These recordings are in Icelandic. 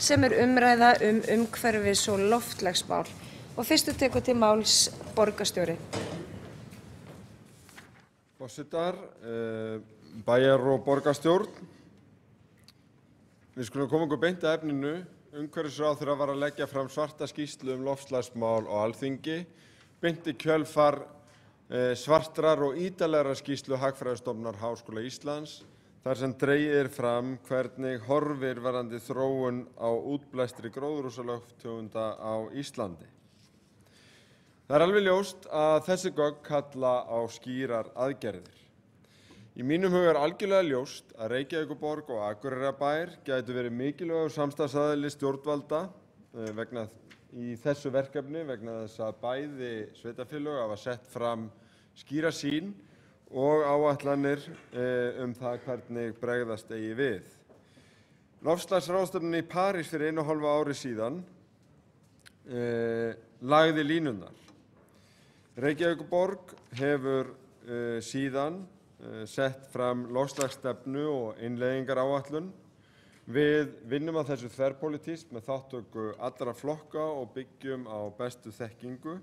sem umræða umhverfis- og loftslagsmál. Og fyrstu tekur til máls borgarstjóri. Forsetar, bæjar- og borgarstjórn. Við skulum koma okkur beint að efninu. Umhverfisráðherra var að leggja fram svarta skýrslu loftslagsmál á Alþingi, beint í kjölfar svartrar og ítarlegrar skýrslu Hagfræðistofnunar Háskóla Íslands, þar sem dregið fram hvernig horfir varðandi þróun á útblæstri gróðurhúsalofttegunda á Íslandi. Það er alveg ljóst að þessi gögn kalla á skýrar aðgerðir. Í mínum huga er algjörlega ljóst að Reykjavíkurborg og Akureyrarbær gætu verið mikilvægur samstarfsaðili stjórnvalda í þessu verkefni vegna þess að bæði sveitarfélög hafa sett fram skýra sýn og áætlanir það hvernig bregðast eigi við. Loftslagsráðstefnan í París fyrir 1,5 ári síðan lagði línurnar. Reykjavíkurborg hefur síðan sett fram loftslagsstefnu og innleiðingaráætlun. Við vinnum að þessu þverpólitískt með þátttöku allra flokka og byggjum á bestu þekkingu.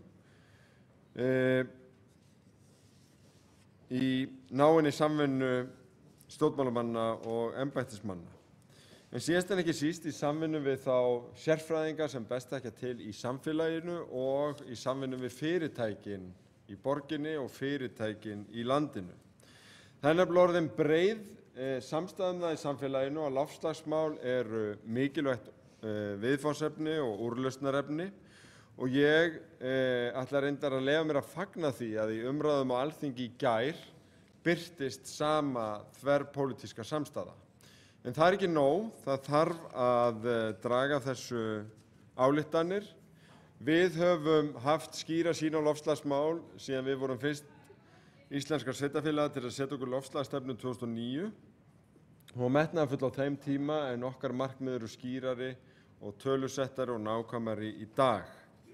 Í náinni samvinnu stjórnmálamanna og embættismanna. En síðast en ekki síst í samvinnu við þá sérfræðinga sem best þekkja til í samfélaginu og í samvinnu við fyrirtækin í borginni og fyrirtækin í landinu. Það er nefnilega orðin breið samstaða í samfélaginu og loftslagsmál eru mikilvægt viðfangsefni og úrlausnarefni og ég ætla reyndar að leyfa mér að fagna því að í umræðum á Alþingi í gær birtist sama þverpólitíska samstaða. En það er ekki nóg, það þarf að draga þessu ályktanir. Við höfum haft skýra sýn á loftslagsmál síðan við vorum fyrst íslenskar sveitarfélaga til að setja okkur loftslagsstefnu 2009 og metnaðarfull á þeim tíma en okkar markmið eru skýrari og tölusettari og nákvæmari í dag.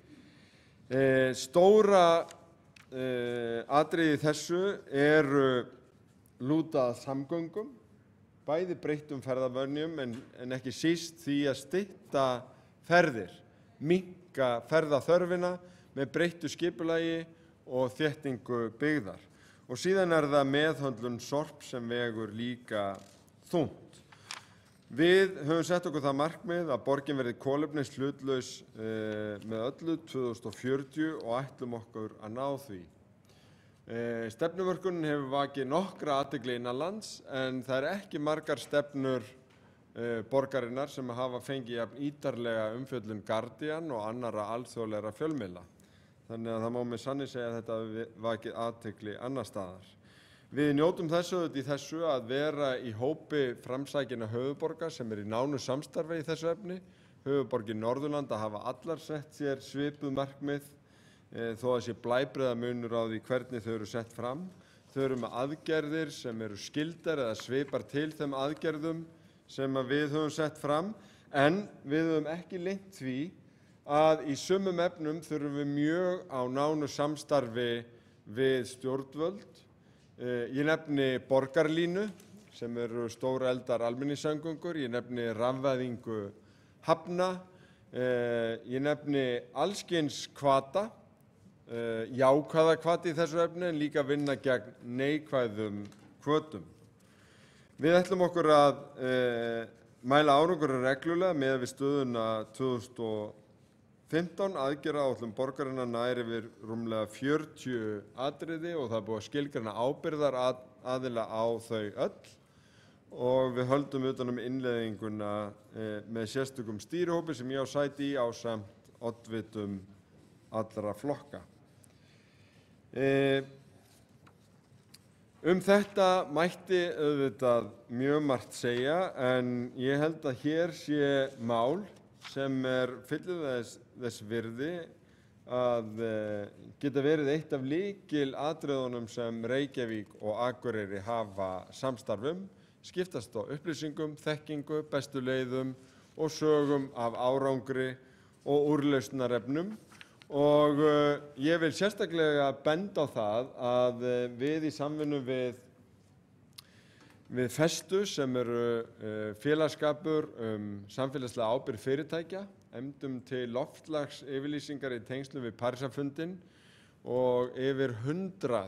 Stóra atriði þessu lúta að samgöngum, bæði breyttum ferðavenjum en ekki síst því að stytta ferðir, minnka ferðaþörfina með breyttu skipulagi og þéttingu byggðar. Og síðan það meðhöndlun sorps sem vegur líka þungt. Við höfum sett okkur það markmið að borgin verði kolefnishlutlaus með öllu 2040 og ætlum okkur að ná því. Stefnumörkunin hefur vakið nokkra athygli innanlands en það ekki margar stefnur borgarinnar sem hafa fengið jafn ítarlega umfjöllun Guardian og annarra alþjóðlegra fjölmiðla. Þannig að það má með sanni segja að þetta hafi vakið athygli annars staðar. Við njótum þessu að vera í hópi framsækinna höfuðborga sem í nánu samstarfi í þessu efni. Höfuðborgir Norðurlanda hafa allar sett sér svipuð markmið þó að sé blæbrigðamunur á því hvernig þau eru sett fram. Þau eru með aðgerðir sem eru skyldar eða svipar til þeim aðgerðum sem við höfum sett fram en við höfum ekki leynt því að í sumum efnum þurfum við mjög á nánu samstarfi við stjórnvöld. Ég nefni borgarlínu sem eru stóreldar almenningssamgöngur, ég nefni rafvæðingu hafna, ég nefni alls kyns hvata, jákvæða hvati í þessu efni en líka vinna gegn neikvæðum hvötum. Við ætlum okkur að mæla árangur reglulega miðað við stöðuna 2015 aðgerðaáætlun borgarinnar nær yfir rúmlega 40 atriði og það búið að skilgreina ábyrgðaraðila á þau öll og við höldum utan innleiðinguna með sérstökum stýrihópi sem ég á sæti í ásamt oddvitum allra flokka. Þetta mætti auðvitað mjög margt segja en ég held að hér sé mál sem fyllir þess virði að geta verið eitt af lykilatriðunum sem Reykjavík og Akureyri hafa samstarf skiptast á upplýsingum, þekkingu, bestu leiðum og sögum af árangri og úrlausnarefnum. Og ég vil sérstaklega benda á það að við í samvinnu við Festu sem eru félagsskapur samfélagslega ábyrgð fyrirtækja, efndum til loftslagsyfirlýsingar í tengslum við Parísarfundinn og yfir 100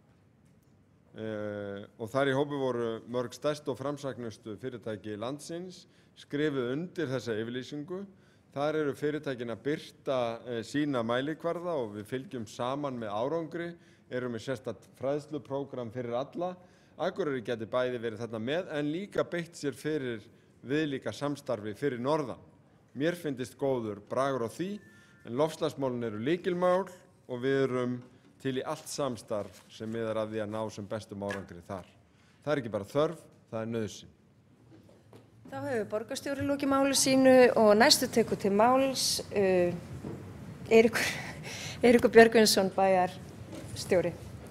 og þar í hópi voru mörg stærstu og framsæknustu fyrirtæki landsins skrifuð undir þessa yfirlýsingu. Þar eru fyrirtækin að birta sína mælikvarða og við fylgjum saman með árangri, erum með sérstakt fræðsluprógram fyrir alla. Akureyri geti bæði verið þarna með en líka beitt sér fyrir viðlíka samstarfi fyrir norðan. Mér finnst góður bragur á því, en loftslagsmálin eru lykilmál og við erum til í allt samstarf sem miðar að því að ná sem bestum árangri þar. Það er ekki bara þörf, það er nauðsyn. Þá hefur borgarstjóri lokið máli sínu og næstu tekur til máls Eiríkur Björgvinsson, bæjarstjóri.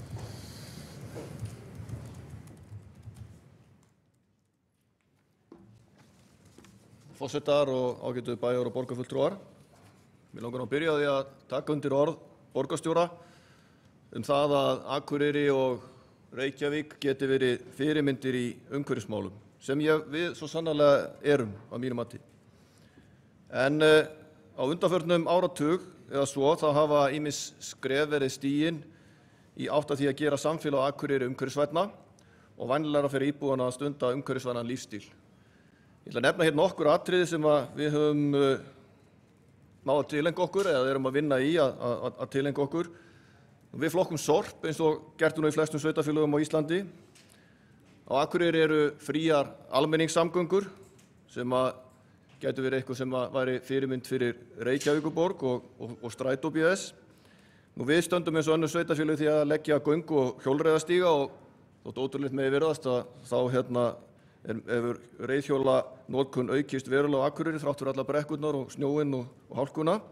Forsetar og ágætu bæjar- og borgarfulltrúar. Mig langar að byrja á því að taka undir orð borgarstjóra það að Akureyri og Reykjavík geti verið fyrirmyndir í umhverfismálum, sem við svo sannarlega erum að mínu mati. En á undanförnum áratug eða svo þá hafa ýmis skref verið stigin í átt að því að gera samfélag á Akureyri umhverfisvænna og vænlegra fyrir íbúana að stunda umhverfisvænan lífstíl. Ég ætla að nefna hér nokkur atriði sem við höfum náð að tileinka okkur eða erum að vinna í að tileinka okkur. Við flokkum SORP eins og gert nú í flestum sveitarfélögum á Íslandi. Á Akureyri eru fríar almenningssamgöngur sem gætu verið eitthvað sem væri fyrirmynd fyrir Reykjavíkurborg og Strætó BS. Við stöndum eins og önnur sveitarfélög því að leggja göngu- og hjólreiðastíga og þótt ótrúlegt megi virðast að þá hefur reiðhjólanotkun aukist verulega á Akureyri þrátt fyrir allar brekkurnar og snjóinn og hálkuna.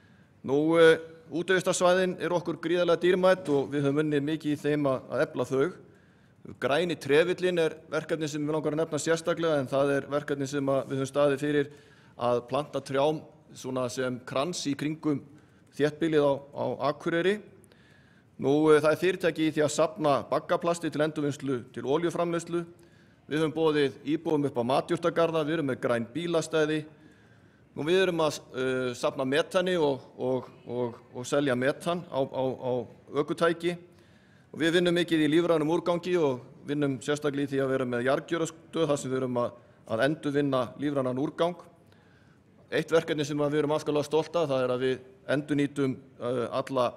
Útivistarsvæðin eru okkur gríðarlega dýrmæt og við höfum unnið mikið í þeim að efla þau. Græni trefillinn er verkefni sem við langar að nefna sérstaklega, en það er verkefni sem við höfum staðið fyrir að planta trjám svona sem krans í kringum þéttbýlið á Akureyri. Það er fyrirtæki í því að safna baggaplasti til endurvinnslu til olíuframleiðslu. Við höfum boðið íbúum upp á matjurtagarða, við erum með græn bílastæði. Við erum að safna metani og selja metan á ökutæki. Við vinnum mikið í lífrænum úrgangi og vinnum sérstaklega í því að vera með jarðgjörastöð þar sem við erum að endurvinna lífrænan úrgang. Eitt verkefni sem við erum afskaplega stolt af, það er að við endurnýtum alla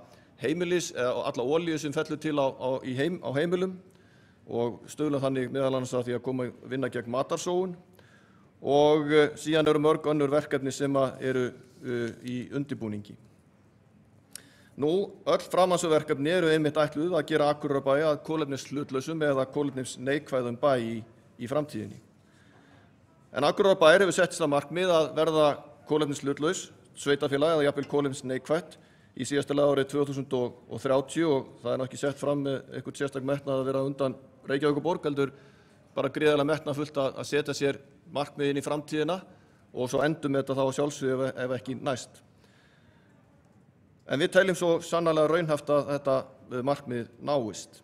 olíu sem fellur til á heimilum og stuðlum þannig meðal annars að því að vinna gegn matarsóun. Og síðan eru mörg önnur verkefni sem eru í undirbúningi. Öll framhaldsverkefni eru einmitt ætluð að gera Akureyrarbæ að kolefnishlutlausum eða kolefnisneikvæðum bæ í framtíðinni. En Akureyrarbær hefur sett sér það markmið að verða kolefnishlutlaus sveitarfélag eða jafnvel kolefnisneikvætt í síðasta lagi árið 2030 og það er ekki sett fram með eitthvað sérstak metnað að vera undan Reykjavíkurborg, heldur bara gríðarlega metnaðfullt að setja sér markmiðin í framtíðina og svo endum þetta þá sjálfsögðu ef ekki næst. En við teljum svo sannarlega raunhæft að þetta markmið náist.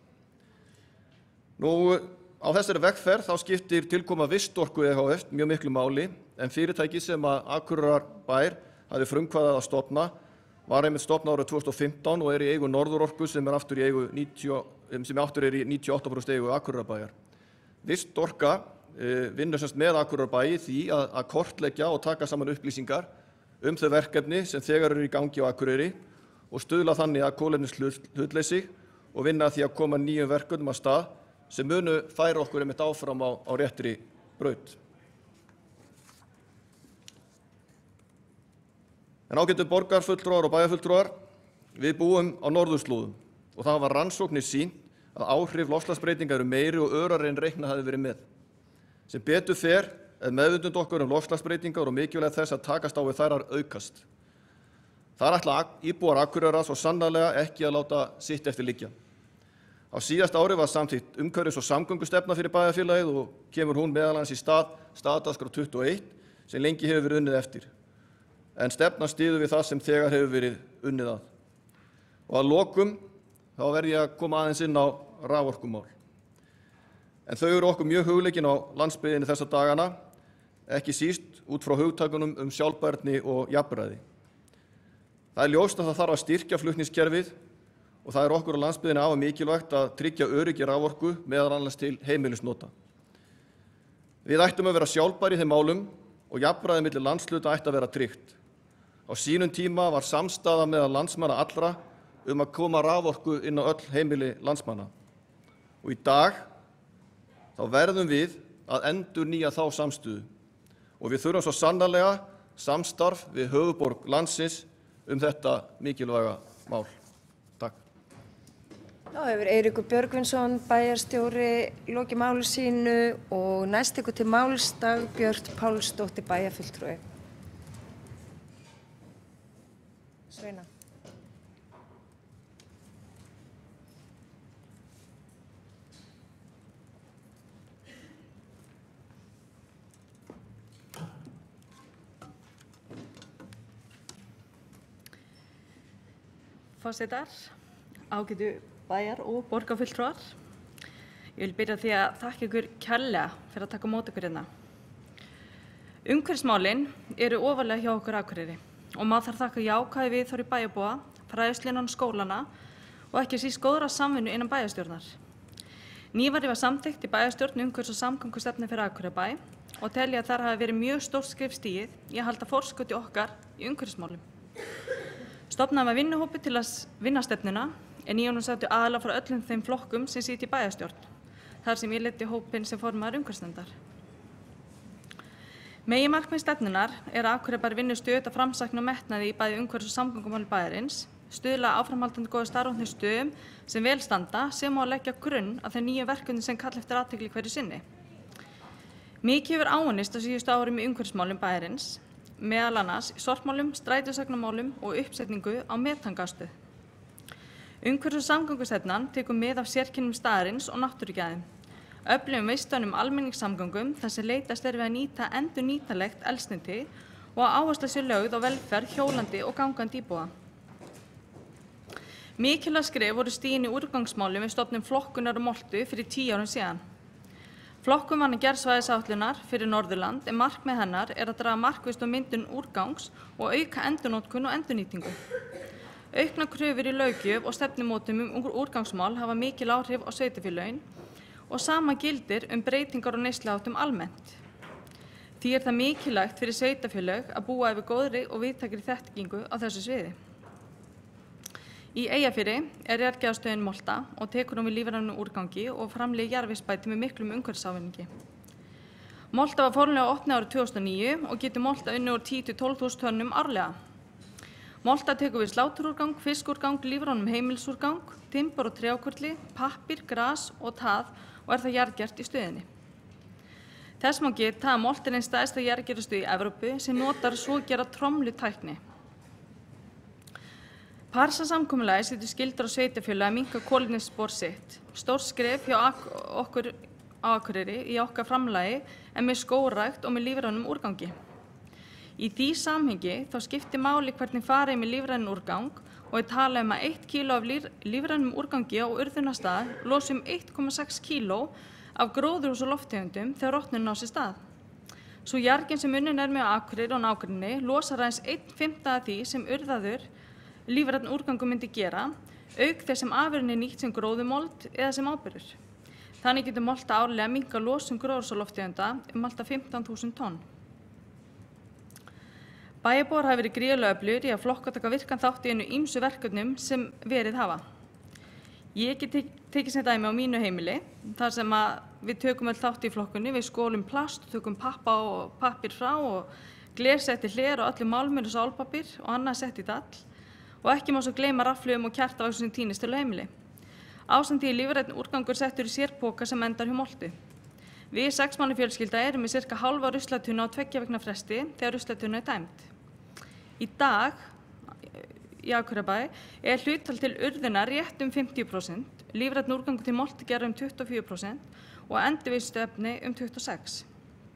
Á þessari vegferð þá skiptir tilkoma Vistorku ehf. Mjög miklu máli, en fyrirtæki sem Akureyrarbær hafði frumkvæðið að stofna var einmitt stofnað árið 2015 og er í eigu Norðurorku sem aftur er í 98% eigu Akureyrarbæjar. Vistorka vinnur semst með Akureyrarbæ í því að kortleggja og taka saman upplýsingar þau verkefni sem þegar eru í gangi á Akureyri og stuðla þannig að kolefnishlutleysi og vinna að því að koma nýjum verkefnum af stað sem munu færa okkur einmitt áfram á réttri braut. En ágætu borgarfulltrúar og bæjarfulltrúar, við búum á norðurslóðum og það var rannsóknir sýnt að áhrif loftslagsbreytinga eru meiri og örari en reiknað hafði verið með. Sem betur fer meðvitund okkar loftslagsbreytingar og mikilvægt þess að takast á við þær aukast. Þar ætla íbúar Akureyrar svo sannarlega ekki að láta sitt eftir liggja. Á síðasta ári var samþykkt umhverfis- og samgöngustefna fyrir bæjarfélagið og kemur hún meðal annars í staðdagskrá 21 sem lengi hefur verið unnið eftir. En stefnan styður við það sem þegar hefur verið unnið að. Og að lokum þá verð ég að koma aðeins inn á raforkumál. en þau eru okkur mjög hugleikin á landsbyggðinni þessa dagana, ekki síst út frá hugtakunum sjálfbærni og jafnræði. Það ljóst að það þarf að styrkja flutningskerfið og það okkur á landsbyggðinni afar mikilvægt að tryggja öryggi raforku meðal annars til heimilisnota. Við ættum að vera sjálfbæri í þeim málum og jafnræði milli landshluta ætti að vera tryggt. Á sínum tíma var samstaða meðal landsmanna allra að koma raforku inn á öll heimili landsmanna. Og í dag þá verðum við að endurnýja þá samstöðu og við þurfum svo sannarlega samstarf við höfuðborg landsins þetta mikilvæga mál. Takk. Þá hefur Eiríkur Björgvinsson, bæjarstjóri, lokið máli sínu og næst tekur til máls Dagbjört Pálsdóttir, bæjarfulltrúi. Sveina. Forsetar, ágætu bæjar- og borgarfulltrúar. Ég vil byrja því að þakka ykkur kærlega fyrir að taka á móti ykkur hérna. Umhverfismálin eru ofarlega hjá okkur Akureyri og maður þarf þakka jákvæði viðhorf bæjarbúa, fræðslu innan skólana og ekki síst góðra samvinnu innan bæjarstjórnar. Nýverið var samþykkt í bæjarstjórn umhverfis- og samgöngustefnu fyrir Akureybæ og tel ég að þar hafi verið mjög stórt skref stigið í að halda forskoti okkar í umhverfismálum. Stofnaði var vinnuhópi til að vinna stefnuna en í honum sátu aðilar frá öllum þeim flokkum sem sitja í bæjarstjórn, þar sem ég leiddi hópinn sem formaður umhverfisnefndar. Meginmarkmið stefnunnar að Akureybær vinni stöðugt að framsækni og metnaði í bæði umhverfis- og samgöngumálum bæjarins, stuðla áframhaldandi góða starfandi stöðum sem vel standa sem á að leggja grunn að þeim nýju verkefni sem kalla eftir athygli hverju sinni. Mikið hefur áunnist á síðustu árum í umhverfismálum bæjarins, meðal annars í sorpmálum, strætisvagnamálum og uppsetningu á metangasstöð. Umhverfis- og samgöngustefnan tekur mið af sérkennum staðarins og náttúrugæðum, öflugum vistvænum almenningssamgöngum þar sem leitast við að nýta endurnýtanlegt eldsneyti og að áhersla sé lögð á velferð hjólandi og gangandi íbúa. Mikilvæg skref voru stigin í úrgangsmálum við stofnun flokkunar og moltu fyrir 10 árum síðan. Flokkun var gerð svæðisáætlunar fyrir Norðurland en markmið hennar að draga markvisst myndun úrgangs og auka endurnotkun og endurnýtingu. Auknar kröfur í löggjöf og stefnumótum úrgangsmál hafa mikil áhrif á sveitarfélögin og sama gildir breytingar og neysluháttum almennt. Því það mikilvægt fyrir sveitarfélög að búa yfir góðri og víðtækri þekkingu á þessu sviði. Í Eyjafirði jarðgjafarstöðin Molta og tekur við lífrænum úrgangi og framleiðir jarðvegsbæti með miklum umhverfisávinningi. Molta var formlega opnuð árið 2009 og getur Molta unnið úr 10 til 12.000 tonnum árlega. Molta tekur við sláturúrgang, fiskúrgang, lífrænum heimilisúrgang, timbur og trjákurli, pappír, gras og tað og það jarðgert í stöðinni. Þess má geta að Molta einn stærsta jarðgerastöð í Evrópu sem notar svogera tromlutækni. Parísarsamkomulagið setur skyldur á sveitarfélög að minnka kolefnisspor sitt. Stórt skref hjá okkur á Akureyri í okkar framlagi en með skógrækt og með lífrænum úrgangi. Í því samhengi þá skiptir máli hvernig farið með lífrænan úrgang og talað að 1 kíló af lífrænum úrgangi á urðunarstað losi 1,6 kíló af gróðurhúsalofttegundum þegar rotnunin á sér stað. Sú jarðgeng sem unnin með á Akureyri og nágrenni losar aðeins 1/5 af því sem urðaður lífrænn úrgangur myndi gera, auk þess sem afurðin nýtt sem gróðurmold eða sem áburður. Þannig getur Molta árlega minnkað losun gróðurhúsalofttegunda allt að 15.000 tonn. Bæjarbúar hafa verið gríðarlega öflugir í að flokka taka virkan þátt í ýmsu verkefnum sem verið hafa. Ég get tekið sem dæmi á mínu heimili, þar sem við tökum öll þátt í flokkunni, við skólum plast, tökum pappa og pappír frá og gler setti hler og allir málmur og sálpappír og annað sett í dall. Og ekki má svo gleyma rafhlöfum og kertavaxi sem týnist til á heimili. Ásamt því lífrænn úrgangur settur í sérpoka sem endar hjá Moltu. Við 6 manna fjölskylda erum með cirka hálfa ruslatunnu á 2 vikna fresti þegar ruslatunnu dæmd. Í dag í Akureybæ hlutfall til urðunar rétt 50%, lífrænn úrgangur til Moltu gerð 24% og endurvinnsluefni 26%.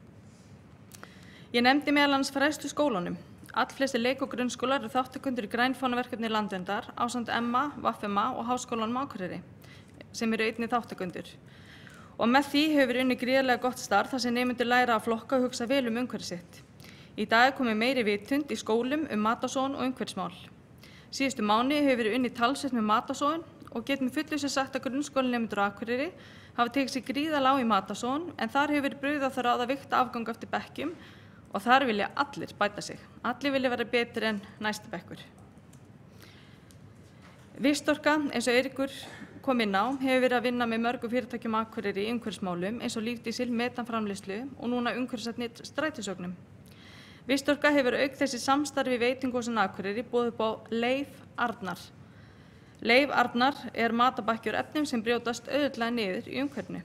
Ég nefndi meðal annars fræðslu skólanum. Allflestir leik- og grunnskólar eru þáttakendur í grænfánaverkefni Landverndar ásamt Emma, VFMA og Háskólanum á Akureyri sem eru einnig þáttakendur. og með því hefur verið unnið gríðarlega gott starf þar sem nemendur læra að flokka og hugsa vel umhverfi sitt. Í dag er komið meiri vitund í skólum matarsóun og umhverfismál. Síðustu mánuði hefur verið unnið talsvert með matarsóun og getum með fullu sem sagt að grunnskólanemendur á Akureyri hafa tekið sig gríðarlega á í matarsóun en þar hefur verið brugðið á það ráð að vigta afgang eftir bekkjum og þar vilja allir bæta sig. Allir vilja vera betri en næsti bekkur. Vistorka, eins og Eiríkur kom inn á, hefur verið að vinna með mörgum fyrirtækjum á Akureyri í umhverfismálum eins og lífdísil, metanframleiðslu og núna umhverfisvænni strætisvögnum. Vistorka hefur auk þessi samstarfi veitingahúsinu á Akureyri boðið upp á Leif Arnar. Leif Arnar er matarbakkjur efnum sem brjótast auðveldlega niður í umhverfinu.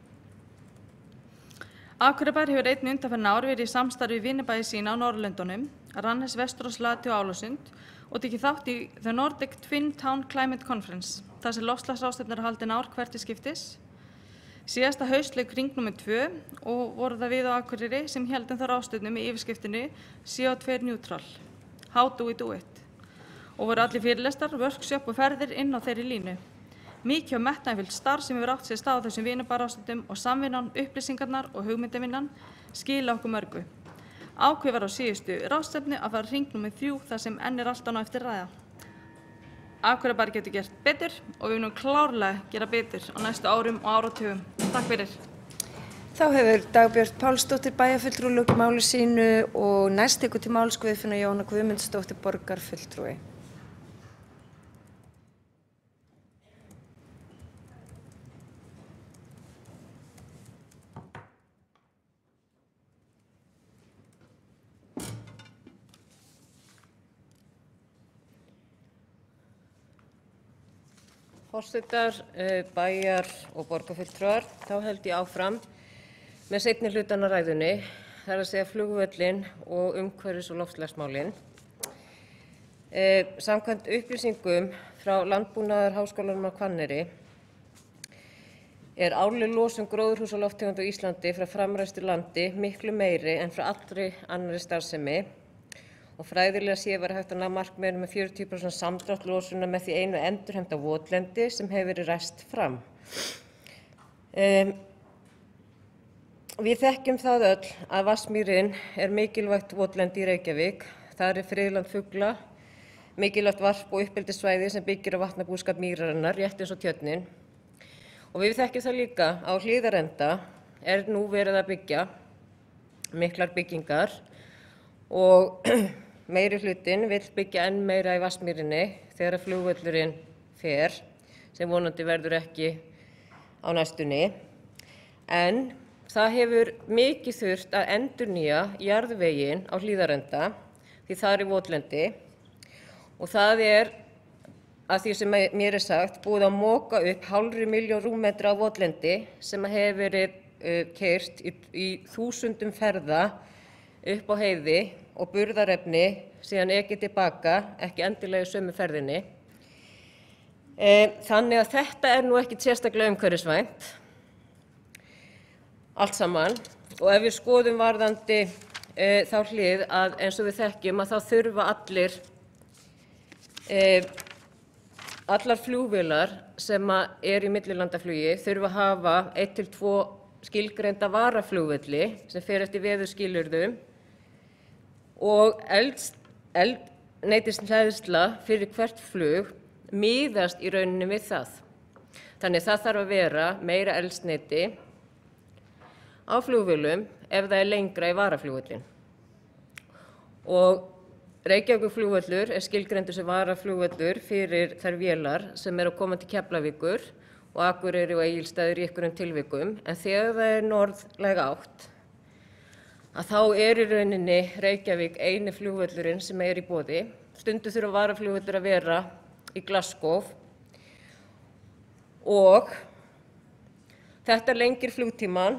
Akureybær hefur einnig undanfarin ár verið í samstarfi við vinabæi sína á Norðurlöndunum, Rannes, Vestros, Lati og Álesund og tekið þátt í The Nordic Twin Town Climate Conference, þar sem loftslagsráðstefnur eru haldin ár hvert til skiptis. Síðasta haust lauk hring nr. 2 og voru það við á Akureyri sem héldum það ráðstefnu með yfirskriftinu CO2 neutral, how do we do it? Og voru allir fyrirlestar, workshop og ferðir inn á þeirri línu. Mikið og metnaðarfullt starf sem hefur átt sér stað á þessum vinabæráðstefnum og samvinnan, upplýsingarnar og hugmyndavinnan skila okkur mörgu. Ákveðið var á síðustu ráðstefnu að fara hring nr. 3 þar sem enn er allt á eftir ræða. Akureybær getur gert betur og við munum klárlega gera betur á næstu árum og áratugum. Takk fyrir. Þá hefur Dagbjört Pálsdóttir bæjarfulltrúi lokið máli sínu og næst tekur til máls Guðfinna Jóna Guðmundsdóttir borgarfulltrúi. Forsetar, bæjar og borgarfulltrúar, þá held ég áfram með seinni hlutann á ræðunni, það er að segja flugvöllinn og umhverfis- og loftslagsmálin. Samkvæmt upplýsingum frá Landbúnaðarháskólanum á Hvanneyri er árleg losun gróðurhúsalofttegunda á Íslandi frá framræstu landi miklu meiri en frá allri annarri starfsemi og fræðilega séð var hægt að ná markmiðinu með 40% samdrátt losunar með því einu endurheimta votlendi sem hefur verið ræst fram. Við þekkjum það öll að Vatnsmýrin er mikilvægt votlendi í Reykjavík. Það er friðland fugla, mikilvægt varp- og uppeldissvæði sem byggir á vatnabúskap mýrarinnar, rétt eins og Tjörnin. Og við þekkjum það líka á Hlíðarenda er nú verið að byggja miklar byggingar og meiri hlutinn vill byggja enn meira í Vatnsmýrinni þegar flugvöllurinn fer, sem vonandi verður ekki á næstunni. En það hefur mikið þurft að endurnýja jarðveginn á Hlíðarenda því það er votlendi og það er að því sem mér er sagt búið að moka upp 500.000 rúmmetra á votlendi sem hefur verið keyrt í þúsundum ferða upp á heiði og burðarefni síðan ekið tilbaka, ekki endilega í sömu ferðinni. Þannig að þetta er nú ekki sérstaklega umhverfisvænt, allt saman. Og ef við skoðum varðandi þá hlið að eins og við þekkjum að þá þurfa allar flugvélar sem eru í millilandaflugi þurfa að hafa 1 til 2 skilgreinda varaflugvelli sem fer eftir veðurskilyrðum og eldsneytishleðsla fyrir hvert flug miðast í rauninni við það. Þannig það þarf að vera meira eldsneyti á flugvélum ef það er lengra í varaflugvöllin. Og Reykjavíkurflugvöllur er skilgreindur sem varaflugvöllur fyrir þær vélar sem eru að koma til Keflavíkur og Akureyri og Egilsstaðir í einhverjum tilvikum, en þegar það er norðlæg átt að þá er í rauninni Reykjavík eini flugvöllurinn sem er í boði. Stundum þurfa varaflugvöllur að vera í Glasgow og þetta lengir flugtímann.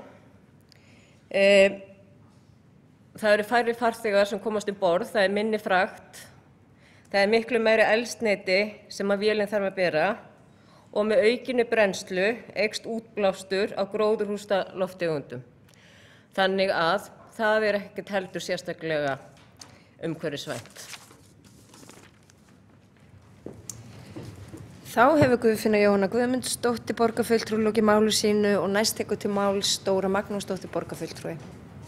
Það eru færri farþegar sem komast borð, það er minni frakt, það er miklu meira eldsneyti sem að vélin þarf að bera og með aukinni brennslu eykst útblástur á gróðurhúsalofttegundum. Þannig að það er ekkert heldur sérstaklega umhverfisvænt. Þá hefur Guðfinna Jóhanna Guðmundsdóttir borgarfulltrúi lokið máli sínu og næst tekur til máls Dóra Magnúsdóttir borgarfulltrúi.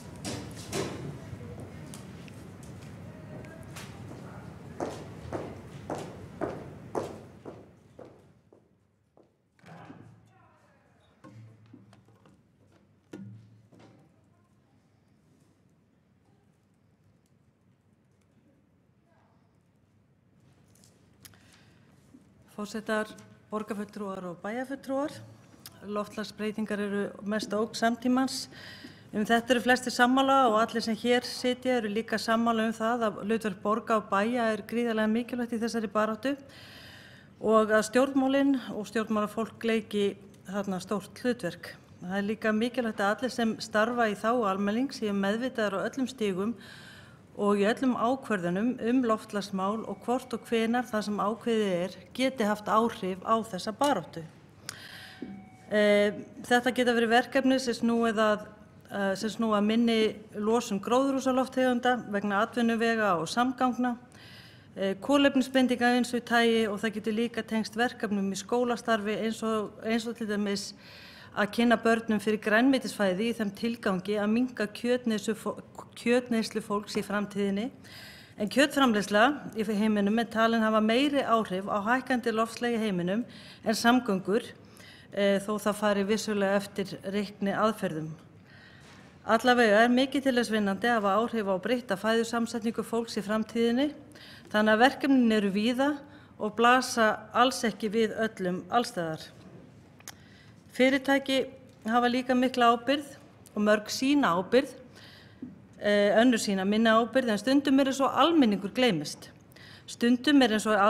Forsetar, borgarfulltrúar og bæjarfulltrúar. Loftslagsbreytingar eru mest ógn samtímans. Þetta eru flestir sammála og allir sem hér sitja eru líka sammála það að hlutverk borga og bæja er gríðarlega mikilvægt í þessari baráttu og að stjórnmálin og stjórnmálafólk leiki þarna stórt hlutverk. Það er líka mikilvægt að allir sem starfa í þágu almennings séu meðvitaðir á öllum stigum og í öllum ákvörðunum loftslagsmál og hvort og hvenær það sem ákveðið geti haft áhrif á þessa baráttu. Þetta geta verið verkefni sem snúa minni losun gróðurhúsalofttegunda vegna atvinnuvega og samgangna, kolefnisbindinga eins og tagi og það getur líka tengst verkefnum í skólastarfi eins og til dæmis að kynna börnum fyrir grænmetisfæði í þeim tilgangi að minnka kjötneyslu fólks í framtíðinni. En kjötframleiðsla í heiminum er talin hafa meiri áhrif á hækkandi loftslagi í heiminum en samgöngur, þó það fari vissulega eftir reikni aðferðum. Allavega er mikið til þess vinnandi að hafa áhrif á breytta fæðusamsetningu fólks í framtíðinni, þannig að verkefnin eru víða og blasa alls ekki við öllum allsstaðar. Fyrirtæki hafa líka mikla ábyrgð og mörg sína ábyrgð, önnur sína minni ábyrgð, en stundum eins og almenningur gleymist. Stundum eins og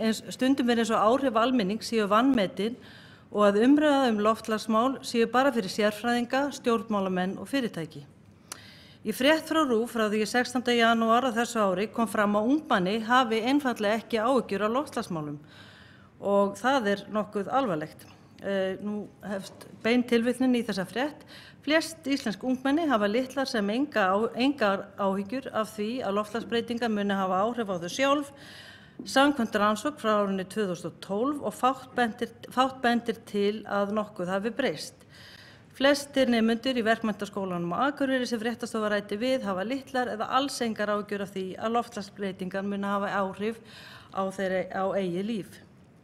áhrif almennings séu vanmetin og að umræða loftslagsmál séu bara fyrir sérfræðinga, stjórnmálamenn og fyrirtæki. Í frétt frá RÚV frá því 16. janúar á þessu ári kom fram að ungmenni hafi einfaldlega ekki áhyggjur af loftslagsmálum og það er nokkuð alvarlegt. Nú hefst bein tilvitnun í þessa frétt. Flest íslensk ungmenni hafa litlar sem engar áhyggjur af því að loftslagsbreytingar muni hafa áhrif á þau sjálf, samkvæmt rannsókn frá árinu 2012 og fátt bendir til að nokkuð hafi breyst. Flestir nemendur í verkmenntaskólanum á Akureyri sem fréttastofa ræddi við hafa litlar eða alls engar áhyggjur af því að loftslagsbreytingar muni hafa áhrif á eigið líf.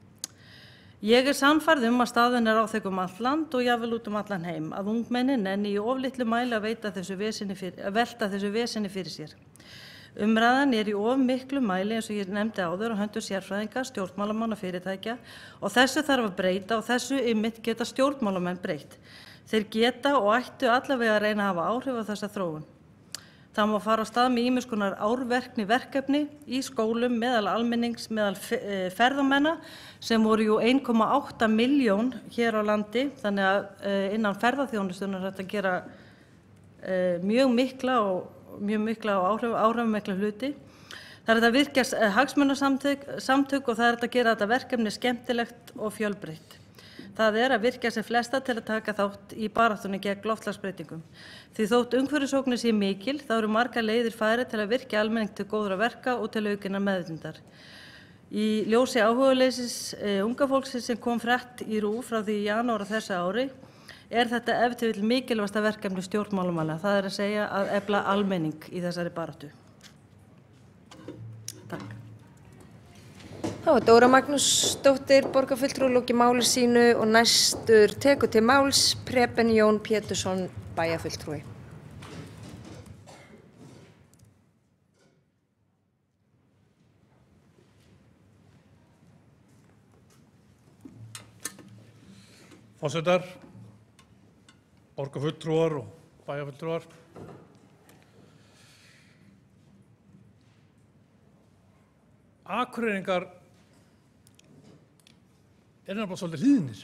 Ég er sannfærð að staðan er áþekk allt land og jafnvel út allan heim að ungmenni nenni í of litlu mæli að velta þessu veseni fyrir sér. Umræðan er í of miklu mæli eins og ég nefndi áður á höndum sérfræðinga, stjórnmálamanna og fyrirtækja og þessu þarf að breyta og þessu geta stjórnmálamenn breytt. Þeir geta og ættu allavega að reyna að hafa áhrif á þessa þróun. Það má fara á stað með ýmiss konar verkefni í skólum, meðal almennings, meðal ferðamenna sem voru 1,8 milljón hér á landi, þannig að innan ferðaþjónustunnar er þetta að gera mjög mikla og áhrifamikla hluti. Það er að virkja hagsmunasamtök og það er að gera þetta verkefni skemmtilegt og fjölbreytt. Það er að virkja sem flesta til að taka þátt í baráttunni gegn loftslagsbreytingum. Því þótt umhverfisógnin sé mikil, þá eru margar leiðir færar til að virkja almenning til góðra verka og til aukinnar meðvitundar. Í ljósi áhugaleysis unga fólksins sem kom frétt í RÚV frá því í janúar á þessu ári, er þetta ef til vill mikilvægasta verkefni stjórnmálamanna, það er að segja að efla almenning í þessari baráttu. Takk. Þá er Dóra Magnúsdóttir borgarfulltrúi lokið máli sínu og næstur tekur til máls Preben Jón Pétursson bæjarfulltrúi. Forsetar, borgarfulltrúar og bæjarfulltrúar. Akureyringar er nefnilega svolítið hlýðnir.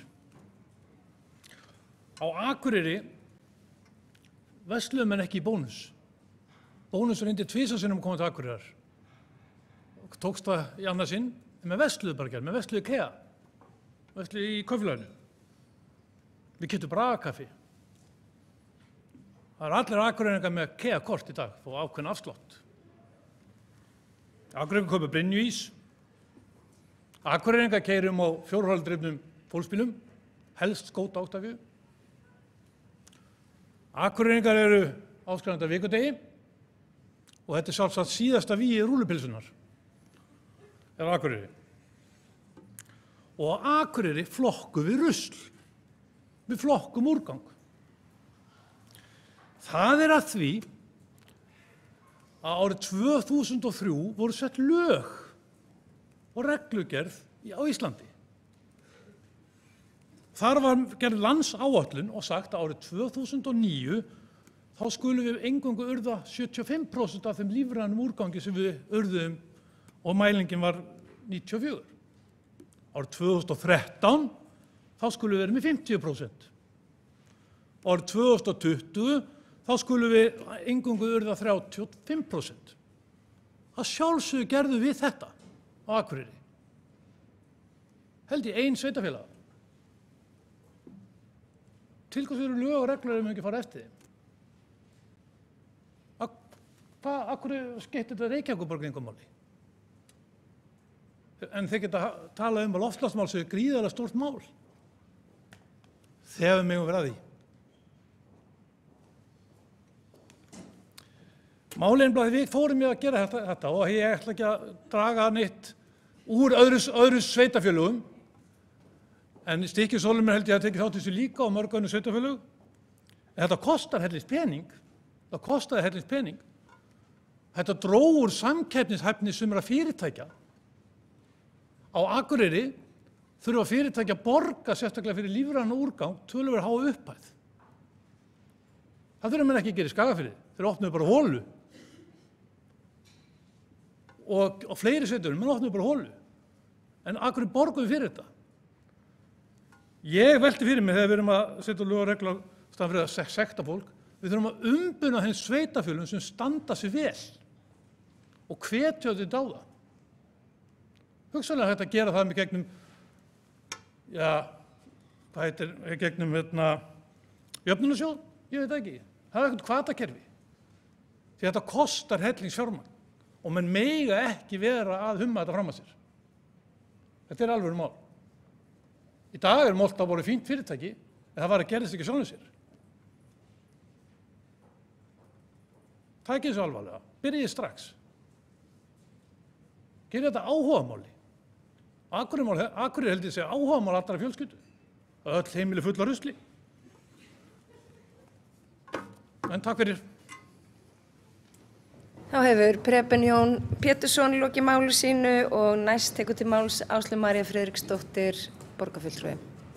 Á Akureyri versluðu menn ekki í Bónus. Bónus reyndi tvisvar sinnum að koma til Akureyrar. Tókst það í annað sinn, en með versluðu bara gerð, með versluðu KEA, versluðu í kaupfélaginu. Við keyptum bragakaffi. Það eru allir Akureyringar með KEA-kort í dag, fá ákveðinn afslátt. Akureyringar kaupa brynjuís, Akureyringar keyra á fjórhjóladrifnum fólksbílum, helst Skóta Octavia. Akureyringar eru áskrifandi af vikudegi og þetta sjálfsagt síðasta vígi rúllupylsunnar á Akureyri. Og á Akureyri flokkum við rusl. Við flokkum úrgang. Það að því að árið 2003 voru sett lög og reglugerð á Íslandi. Þar var gerð landsáætlun og sagt að árið 2009 þá skulum við eingöngu urða 75% af þeim lífrænum úrgangi sem við urðum og mælingin var 94. Árið 2013 þá skulum við vera með 50%. Árið 2020 þá skulum við eingöngu urða 35%. Að sjálfsögðu gerðum við þetta á Akureyri. Held ég ein sveitarfélag. Til hvers eru lög og reglur ef við ekki fara eftir þeim? Af hverju skiptir þetta Reykjavíkurborg engu máli? En þeir geta talað að loftslagsmál séu gríðarlega stórt mál. Þegar við megum vera að því. Málið við fórum að gera þetta og ég ætla ekki að draga neitt úr öðru sveitarfélögum. En Stykkishólmur held ég að tekið þátt í þessu líka og mörg önnur sveitarfélög. En þetta kostar hellis pening. Það kostaði hellis pening. Þetta dró úr samkeppnishæfni sumra fyrirtækja. Á Akureyri þurfa fyrirtæki að borga sérstaklega fyrir lífrænan úrgang töluverð háa upphæð. Það þurfa menn ekki að gera í Skagafirði. Þeir opnuðu bara holu. Og fleiri sveiturum, menn opnuðu bara holu. En Akureyri borguðu fyrir þetta. Ég velti fyrir mig þegar við erum að setja lög og regla staðan fyrir að sekta fólk. Við þurfum að umbuna þeim sveitafélögum sem standa sig vel og hvetja þau á það. Hugsanlega hægt að gera það með gegnum, gegnum jöfnunarsjóð, ég veit ekki. Það er eitthvað hvatakerfi. Því þetta kostar hellingsfjármagn og menn mega ekki vera að humma þetta fram að sér. Þetta er alvöru mál. Í dag Molta voru fínt fyrirtæki, en það gerðist ekki sjálfum sér. Takið þessu alvarlega, byrjið strax. Gerið þetta áhugamáli. Akureyri held ég segja áhugamál allra fjölskyldu. Öll heimili full af rusli. En takk fyrir. Þá hefur Preben Jón Pétursson lokið máli sínu og næst tekur til máls Áslaug María Friðriksdóttir, borgarfulltrúi.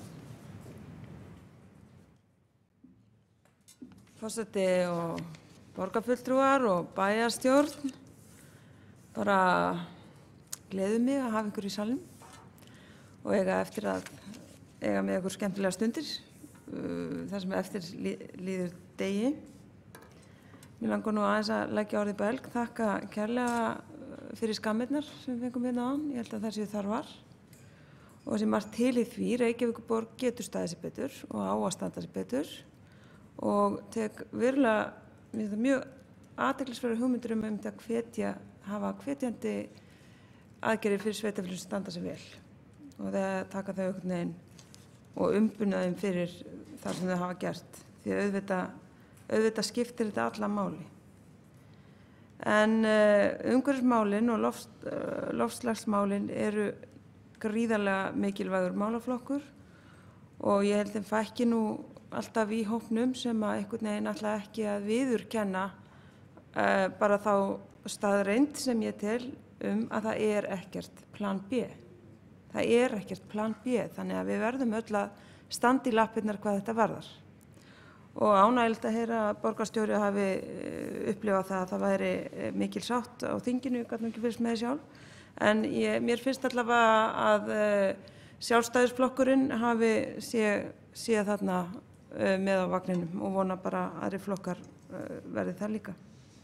Forseti og borgarfulltrúar og bæjarstjórn, bara gleður mig að hafa ykkur í salnum og eiga eftir að eiga með ykkur skemmtilega stundir þar sem eftir líður degi. Mér langar nú aðeins að leggja orðið belg, þakka kærlega fyrir skammirnar sem við fengum hérna án. Ég held að það séu þarfar og sem margt til í því. Reykjavíkurborg getur staðið sér betur og á að standa sér betur og tek verulega, mér finnst það mjög athyglisverðar hugmyndir um að hafa hvetjandi aðgerðir fyrir sveitarfélög sem standa sér vel og það taka þau einhvern veginn og umbuna þeim fyrir það sem þau hafa gert. Því auðvitað skiptir þetta alla máli. En umhverfismálin og loftslagsmálin eru gríðarlega mikilvægur málaflokkur og ég held þeim fækki nú alltaf í hópnum sem að einhvern veginn ætla ekki að viðurkenna bara þá staðreynd sem ég tel að það er ekkert plan B. Það er ekkert plan B, þannig að við verðum öll að standa í lappirnar hvað þetta varðar. Og ánægilegt að heyra að borgarstjóri hafi upplifað það að það væri mikil sátt á þinginu, ég gat nú ekki fyrst með sjálf. En mér finnst allavega að Sjálfstæðisflokkurinn hafi séð þarna með á vagninum og vona bara að aðrir flokkar verði það líka.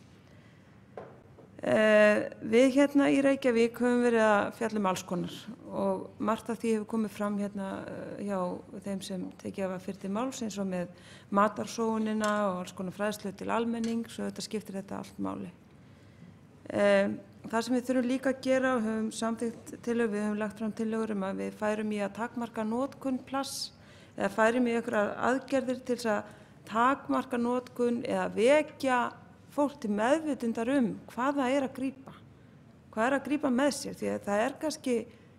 Við hérna í Reykjavík höfum verið að fjalla alls konar og margt af því hefur komið fram hérna hjá þeim sem tekið hafa fyrir til máls eins og með matarsóunina og alls konar fræðslu til almenning, svo þetta skiptir þetta allt máli. Það sem við þurfum líka að gera og höfum samþykkt tillögur, við höfum lagt fram tillögur að við færum í að takmarka notkun plasts eða færum í einhverjar aðgerðir til þess að takmarka notkun eða vekja fólk til meðvitundar hvað það er að grípa. Hvað að grípa með sér? Því að það kannski,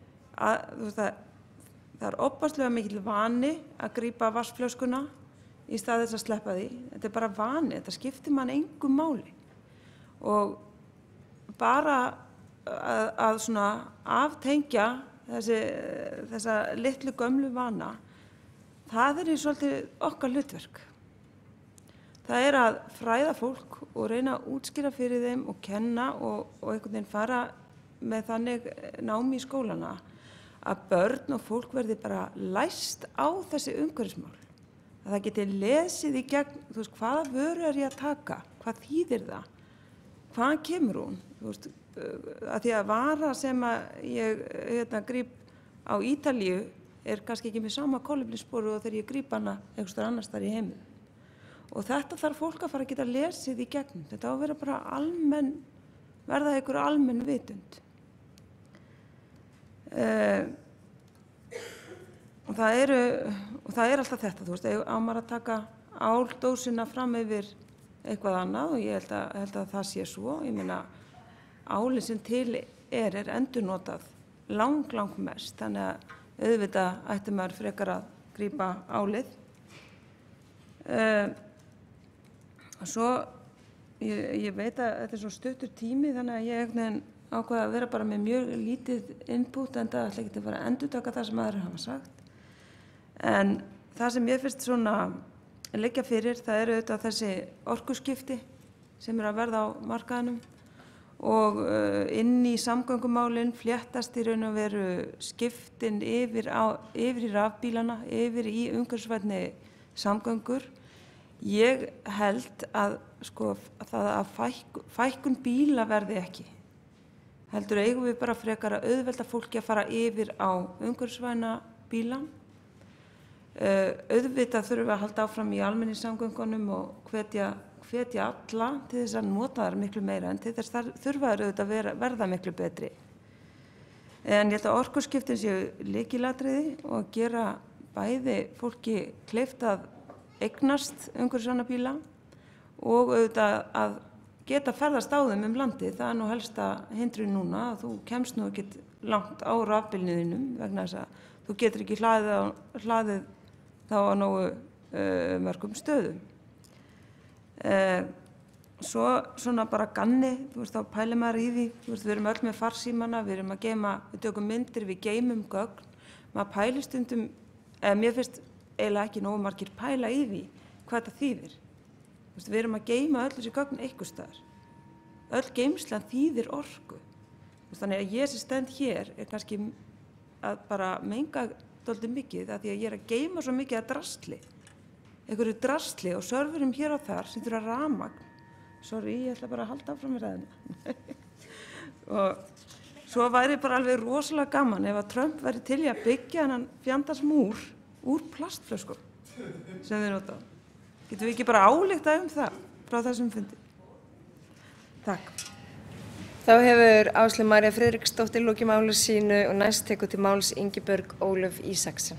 það ofboðslega mikill vani að grípa vatnsflöskuna í stað þess að sleppa því. Þetta bara vani, þetta skiptir mann engu máli. Og bara að svona aftengja þessa litlu gömlu vana, það í svolítið okkar hlutverk. Það að fræða fólk og reyna að útskýra fyrir þeim og kenna og einhvern veginn fara með þannig námi í skólana að börn og fólk verði bara læst á þessi umhverfismál. Að það geti lesið í gegn, þú veist, hvaða vöru ég að taka, hvað þýðir það, hvaðan kemur hún, þú veist, að því að vara sem að ég gríp á Ítalíu kannski ekki með sama kolefnissporu og þegar ég gríp hana einhvers staðar annars staðar í heiminum. Og þetta þarf fólk að fara að geta lesið í gegnum. Þetta á að vera bara verða einhver almenn vitund. Og það alltaf þetta, þú veist, á maður að taka áldósina fram yfir eitthvað annað og ég held að það sé svo. Ég meina, álið sem til er endurnotað lang mest, þannig að auðvitað ætti maður frekar að grípa álið. Svo, ég veit að þetta svo stuttur tími, þannig að ég ákveða að vera bara með mjög lítið input, en það ætla ekki að fara að endurtaka það sem aðrir hafa sagt. En það sem ég finnst svona liggja fyrir, það auðvitað þessi orkuskipti sem að verða á markaðinum og inn í samgöngumálin fléttast í raun og veru skiptin yfir í rafbílana, yfir í umhverfisvænni samgöngur. Ég held að fækkun bíla verði ekki. Heldur eigum við bara frekar að auðvelda fólki að fara yfir á umhverfisvæna bíla. Auðvitað þurfum við að halda áfram í almenningssamgöngunum og hvetja alla til þess að nota þær miklu meira, en til þess þurfa þær auðvitað að verða miklu betri. En ég held að orkuskiptin séu lykilatriði og að gera bæði fólki kleift að eignast umhverfisvæna bíla og auðvitað að geta ferðast á þeim landið. Það nú helsta hindrun núna að þú kemst nú ekkert langt á rafbílnum vegna þess að þú getur ekki hlaðið þá á nógu mörgum stöðum. Svo svona bara ganni, þú veist, þá pælir maður í því, þú veist, við erum öll með farsímana, við tökum myndir, við geymum gögn, maður pælir stundum, mér finnst eiginlega ekki nógu margir pæla í því hvað þetta þýðir. Við erum að geyma öll þessi gögn einhvers staðar. Öll geymslan þýðir orku. Þannig að ég sem stend hér kannski að bara menga dálítið mikið af því að ég að geyma svo mikið að drasli. Einhverju drasli og serverum hér og þar sem þurfa rafmagn. Sorry, ég ætla bara að halda áfram með ræðina. Og svo væri bara alveg rosalega gaman ef að Trump væri til í að byggja þennan fjandans múr úr plastflöskum sem þið nota. Getum við ekki bara ályktað það frá þessum fundi? Takk. Þá hefur Áslaug María Friðriksdóttir lokið máli sínu og næst tekur til máls Ingibjörg Ólöf Ísaksen.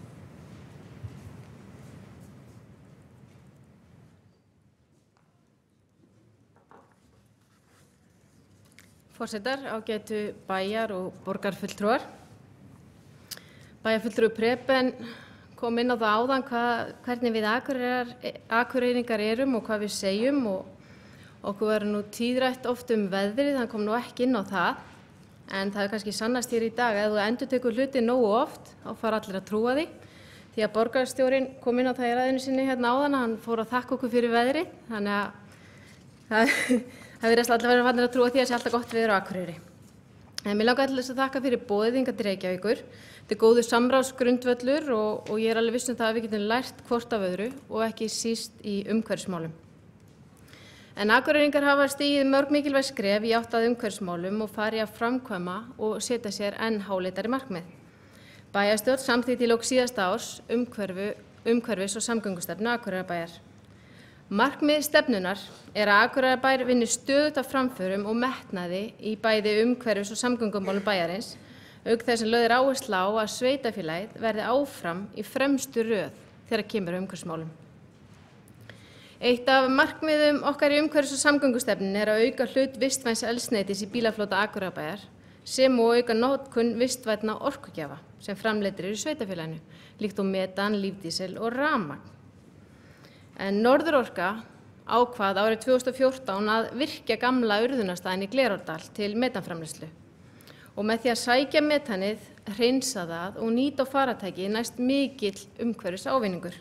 Forsetar, ágætu bæjar- og borgarfulltrúar. Bæjarfulltrúi Preben kom inn á það áðan hvernig við Akureyringar erum og hvað við segjum og okkur verður nú tíðrætt oft veðrið, hann kom nú ekki inn á það, en það kannski sannast hér í dag, ef þú endurtekur hluti nógu oft, þá fara allir að trúa því, því að borgarstjórinn kom inn á það í ræðinu sinni hérna áðan, hann fór að þakka okkur fyrir veðrið, þannig að það virðast allir verið að trúa því að sé alltaf gott veður á Akureyri. En mér langar til þess að þakka fyrir boðið hingað til Reykjavíkur. Þetta er góður samráðsgrundvöllur og ég er alveg viss það að við getum lært hvort af öðru og ekki síst í umhverfismálum. En Akureyringar hafa stigið mörg mikilvæg skref í átt að umhverfismálum og farið að framkvæma og setja sér enn háleitari markmið. Bæjarstjórn samþykkti í lok síðasta árs umhverfis- og samgöngustefnu Akureyrarbæjar. Markmið stefnunar að Akureyrarbær vinni stöðugt af framförum og metnaði í bæði umhverfis- og samgöngumálum bæjarins, auk þess sem lögð áhersla á að sveitarfélagið verði áfram í fremstu röð þegar kemur að umhverfismálum. Eitt af markmiðum okkar í umhverfis- og samgöngustefnunni að auka hlut vistvæns eldsneytis í bílaflota Akureyrarbæjar sem og auka notkun vistvænna orkugjafa sem framleiddir eru í sveitarfélaginu, líkt og metan, lífdísel og rafmagn. En Norðurorka ákvað árið 2014 að virkja gamla urðunarstaðinn í Glerárdal til metanframleiðslu og með því að sækja metanið, hreinsa það og nýta á faratæki næst mikill umhverfisávinningur.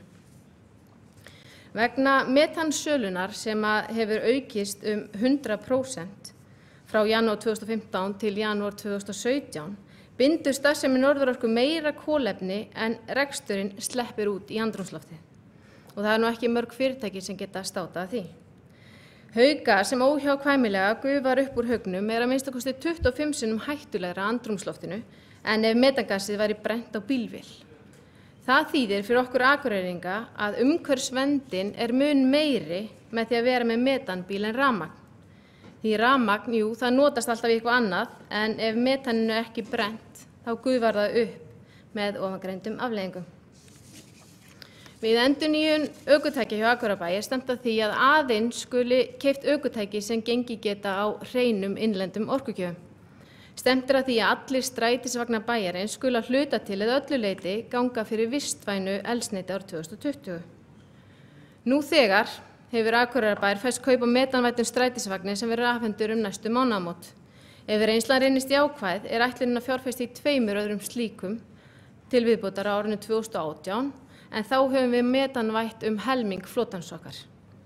Vegna metansölunar sem hefur aukist 100% frá janúar 2015 til janúar 2017 bindur starfsemi Norðurorku meira kolefni en reksturinn sleppir út í andrúmsloftið. Og það nú ekki mörg fyrirtæki sem geta státað því. Hauga sem óhjákvæmilega gufar upp úr haugnum að minnsta kosti 25 sinnum hættulegra andrúmsloftinu en ef metangasið væri brennt á bílvél. Það þýðir fyrir okkur akureyringa að umhverfisverndin mun meiri með því að vera með metanbíl en rafmagn. Því rafmagn, jú, það notast alltaf í eitthvað annað en ef metaninu er ekki brennt þá gufar það upp með ofangreindum afleiðingum. Við endurnýjun ökutækja hjá Akureyrarbæ stefnt að því að aðeins skuli keypt ökutæki sem gengi geta á hreinum innlendum orkugjöfum. Stefnt að því að allir strætisvagnar bæjarins skuli að hluta til eða öllu leyti ganga fyrir vistvænu eldsneyti árið 2020. Nú þegar hefur Akureyrarbær fæst kaup á metanvættum strætisvagni sem verður afhentur næstu mánaðamót. Ef reynslan reynist jákvæð ætlunin að fjárfesta í 2 öðrum slíkum til viðbótar á árinu 2018 en þá höfum við metanvætt helming flotans okkar.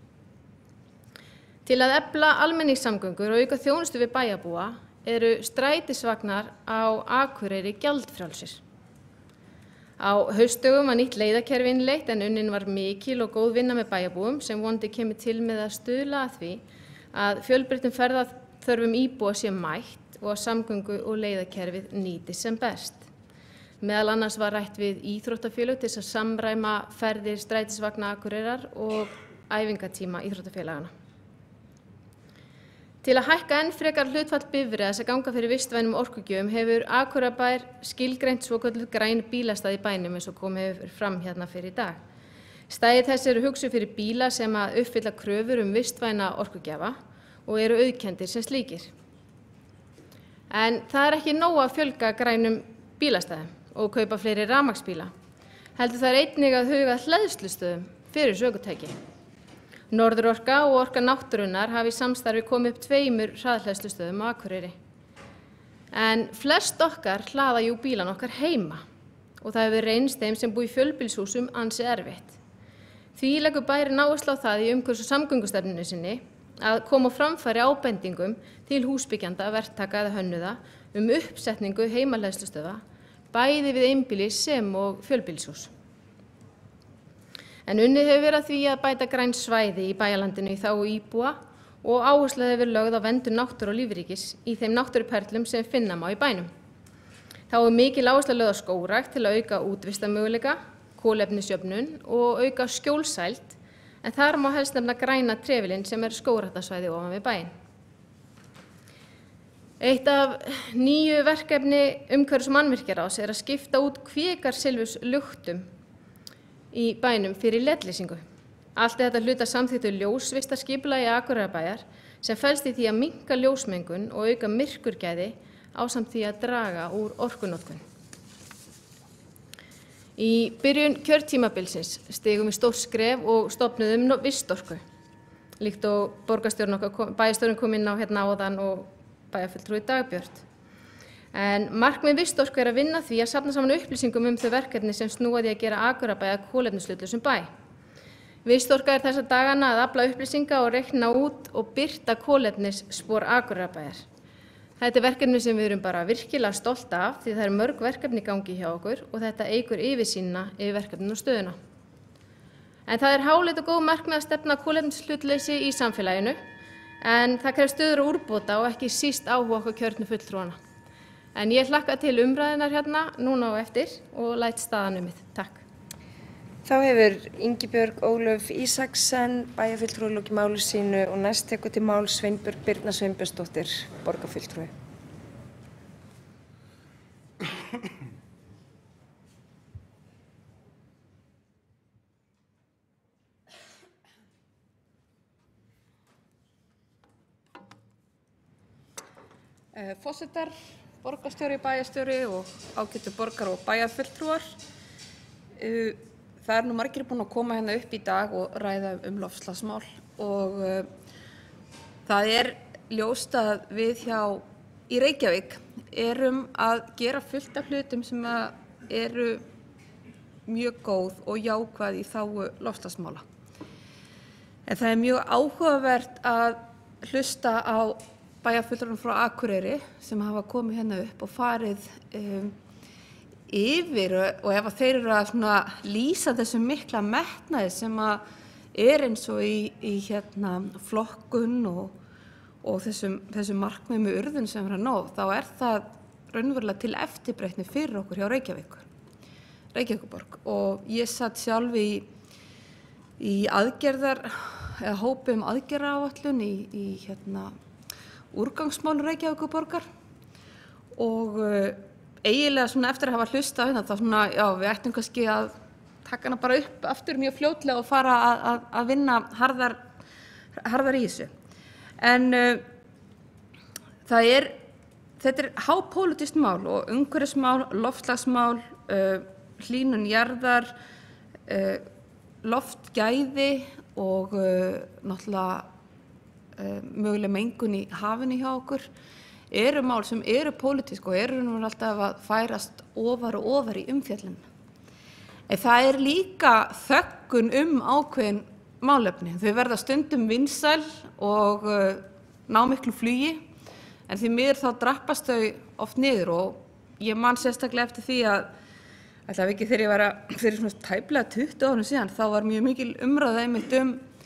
Til að efla almenningssamgöngur og auka þjónustu við bæjarbúa eru strætisvagnar á Akureyri gjaldfrjálsir. Á haustdögum var nýtt leiðakerfi innleitt en unnin var mikil og góð vinna með bæjarbúum sem vonandi kemur til með að stuðla að því að fjölbreyttum ferðaþörfum íbúa sé mætt og að samgöngu og leiðakerfið nýtist sem best. Meðal annars var rætt við íþróttafélög til þess að samræma ferðir strætisvagna Akureyrar og æfingatíma íþróttafélagana. Til að hækka enn frekar hlutfall bifreiða sem ganga fyrir vistvænum orkugjöfum hefur Akureyrarbær skilgreint svokölluð græn bílastæði í bænum eins og komið hefur fram hérna fyrir í dag. Stæði þessi eru hugsuð fyrir bíla sem að uppfylla kröfur vistvæna orkugjafa og eru auðkenndir sem slíkir. En það ekki nóg að fjölga grænum bílastæðum og kaupa fleiri rafmagnsbíla. Heldur það einnig að huga að hleðslustöðum fyrir ökutæki. Norðurorka og Orka náttúrunnar hafa í samstarfi komið upp 2 hraðhleðslustöðum á Akureyri. En flest okkar hlaða jú bílan okkar heima og það hefur reynst þeim sem búa í fjölbýlishúsum ansi erfitt. Því leggur bærinn áherslu á það í umhverfis- og samgöngustefnunni sinni að koma á framfæri ábendingum til húsbyggjanda, verktaka eða hönnuða uppsetningu heimahleðslustöðva bæði við einbýlis sem og fjölbýlishús. En unnið hefur verið að því að bæta græn svæði í bæjarlandinu í þágu íbúa og áhersla hefur verið lögð á verndun náttúru og lífríkis í þeim náttúruperlum sem finna má í bænum. Þá mikil áhersla lögð á skógrækt til að auka útvistarmöguleika, kolefnisjöfnun og auka skjólsæld, en þar má helst nefna græna trefilinn sem skógræktarsvæði ofan við bæinn. Eitt af 9 verkefni umhverfis- og mannvirkjaráðs að skipta út kvikarsilfursluktum í bænum fyrir LED-lýsingu. Allt þetta hluta samþykktu ljósvistarskipulagi Akureyrarbæjar sem felst í því að minnka ljósmengun og auka myrkurgæði ásamt því að draga úr orkunotkun. Í byrjun kjörtímabilsins stigum við stórt skref og stofnuðum Vistorku, líkt og bæjarstjórinn kom inn á hérna áðan og bæjarfulltrúi Dagbjört. En markmið Vistorku að vinna því að safna saman upplýsingum þau verkefni sem snúa því að gera Akureyrarbæ að kolefnishlutlausum bæ. Vistorka þessa dagana að afla upplýsinga og reikna út og birta kolefnisspor Akureyrarbæjar. Þetta verkefni sem við erum bara virkilega stolt af því það mörg verkefni í gangi hjá okkur og þetta eykur yfirsýnina yfir verkefnin og stöðuna. En það háleit og góð markmið að stefna kolefnishlutleysi í samfélaginu, en það krefst stöður og úrbóta og ekki síst áhuga okkar kjörnu fulltrúana. En ég hlakka til umræðunar hérna núna á eftir og læt staðan numið. Takk. Þá hefur Ingibjörg Ólöf Ísaksen bæjarfulltrúi lokið máli sínu og næst tekur til máls Sveinbjörg Birna Sveinbjörnsdóttir, borgarfulltrúi. Forsetar, borgarstjóri, bæjarstjóri og ágætu borgar- og bæjarfulltrúar. Það nú margir búin að koma hérna upp í dag og ræða loftslagsmál og það ljóst að við í Reykjavík erum að gera fullt af hlutum sem eru mjög góð og jákvæð í þágu loftslagsmála. En það mjög áhugavert að hlusta á bæjarfulltrúum frá Akureyri sem hafa komið hérna upp og farið yfir og ef þeir eru að lýsa þessum mikla metnaði sem eins og í flokkun og þessum markmiðum með urðun sem að ná, þá það raunverulega til eftirbreytni fyrir okkur hjá Reykjavíkurborg. Og ég satt sjálf í hópi aðgerðaáætlun í úrgangsmálum Reykjavíkurborgar og eiginlega eftir að hafa hlustað á þetta við ættum kannski að taka hana bara upp aftur mjög fljótlega og fara að vinna harðar í þessu. En þetta hápólitískt mál og umhverfismál, loftslagsmál, hlýnun jarðar, loftgæði og náttúrulega möguleg mengun í hafinu hjá okkur eru mál sem eru pólitísk og eru nú alltaf að færast ofar og ofar í umfjöllun. En það líka þöggun ákveðin málefni. Þau verða stundum vinsæl og ná miklu flugi, en því miður þá drappast þau oft niður og ég man sérstaklega eftir því að ekki þegar ég var fyrir svona tæplega 20 árum síðan, þá var mjög mikil umræða einmitt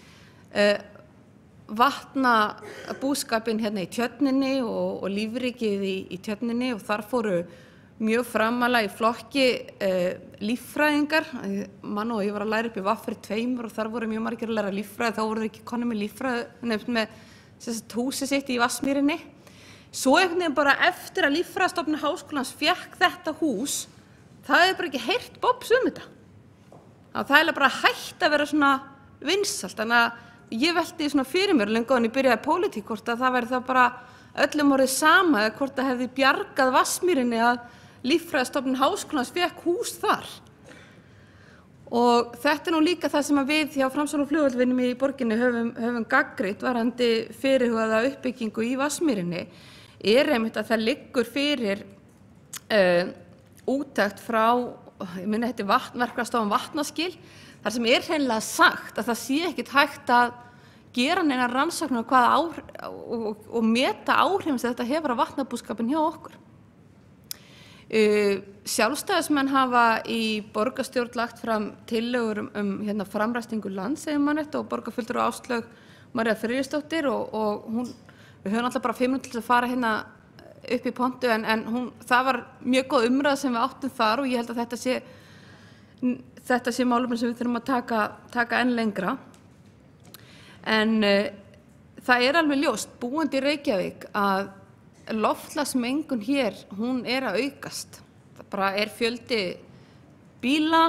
vatnabúskapinn hérna í Tjörninni og lífríkið í Tjörninni og þar fóru mjög framalega í flokki líffræðingar. Ég var að læra upp í VF2 og þar voru mjög margir að læra líffræði, þá voru þeir ekki konum með líffræði með húsið sitt í Vatnsmýrinni. Svo einhvern veginn bara eftir að Líffræðistofnun Háskólans fékk þetta hús, það bara ekki heyrt bobs þetta. Það bara hætt að vera svona vinsælt, þannig að ég velti svona fyrir mér lengi áður en ég byrjaði pólitík hvort að það væri þá bara öllum orðið sama eða hvort það hefði bjargað Vatnsmýrinni að Líffræðistofnun Háskólans fékk hús þar. Og þetta nú líka það sem við hjá Framsókn og flugvöllvinum í borginni höfum gagnrýnt varðandi fyrirhugaða uppbyggingu í Vatnsmýrinni einmitt að það liggur fyrir úttekt frá, ég minni þetta verkfræðistofan Vatnaskil, þar sem hreinlega sagt að það sé ekkert hægt að gera neina rannsóknir og meta áhrifin sem þetta hefur á vatnabúskapinn hjá okkur. Sjálfstæðismenn hafa í borgarstjórn lagt fram tillögur framræstingu lands og borgarfulltrúi Áslaug María Friðriksdóttir og við höfum alltaf bara 5 minútur til að fara hérna upp í pontu en það var mjög góð umræða sem við áttum þar og ég held að þetta sé málefni sem við þurfum að taka enn lengra. En það alveg ljóst, búandi í Reykjavík, að loftslagsmengun hér, hún að aukast. Það bara fjöldi bíla,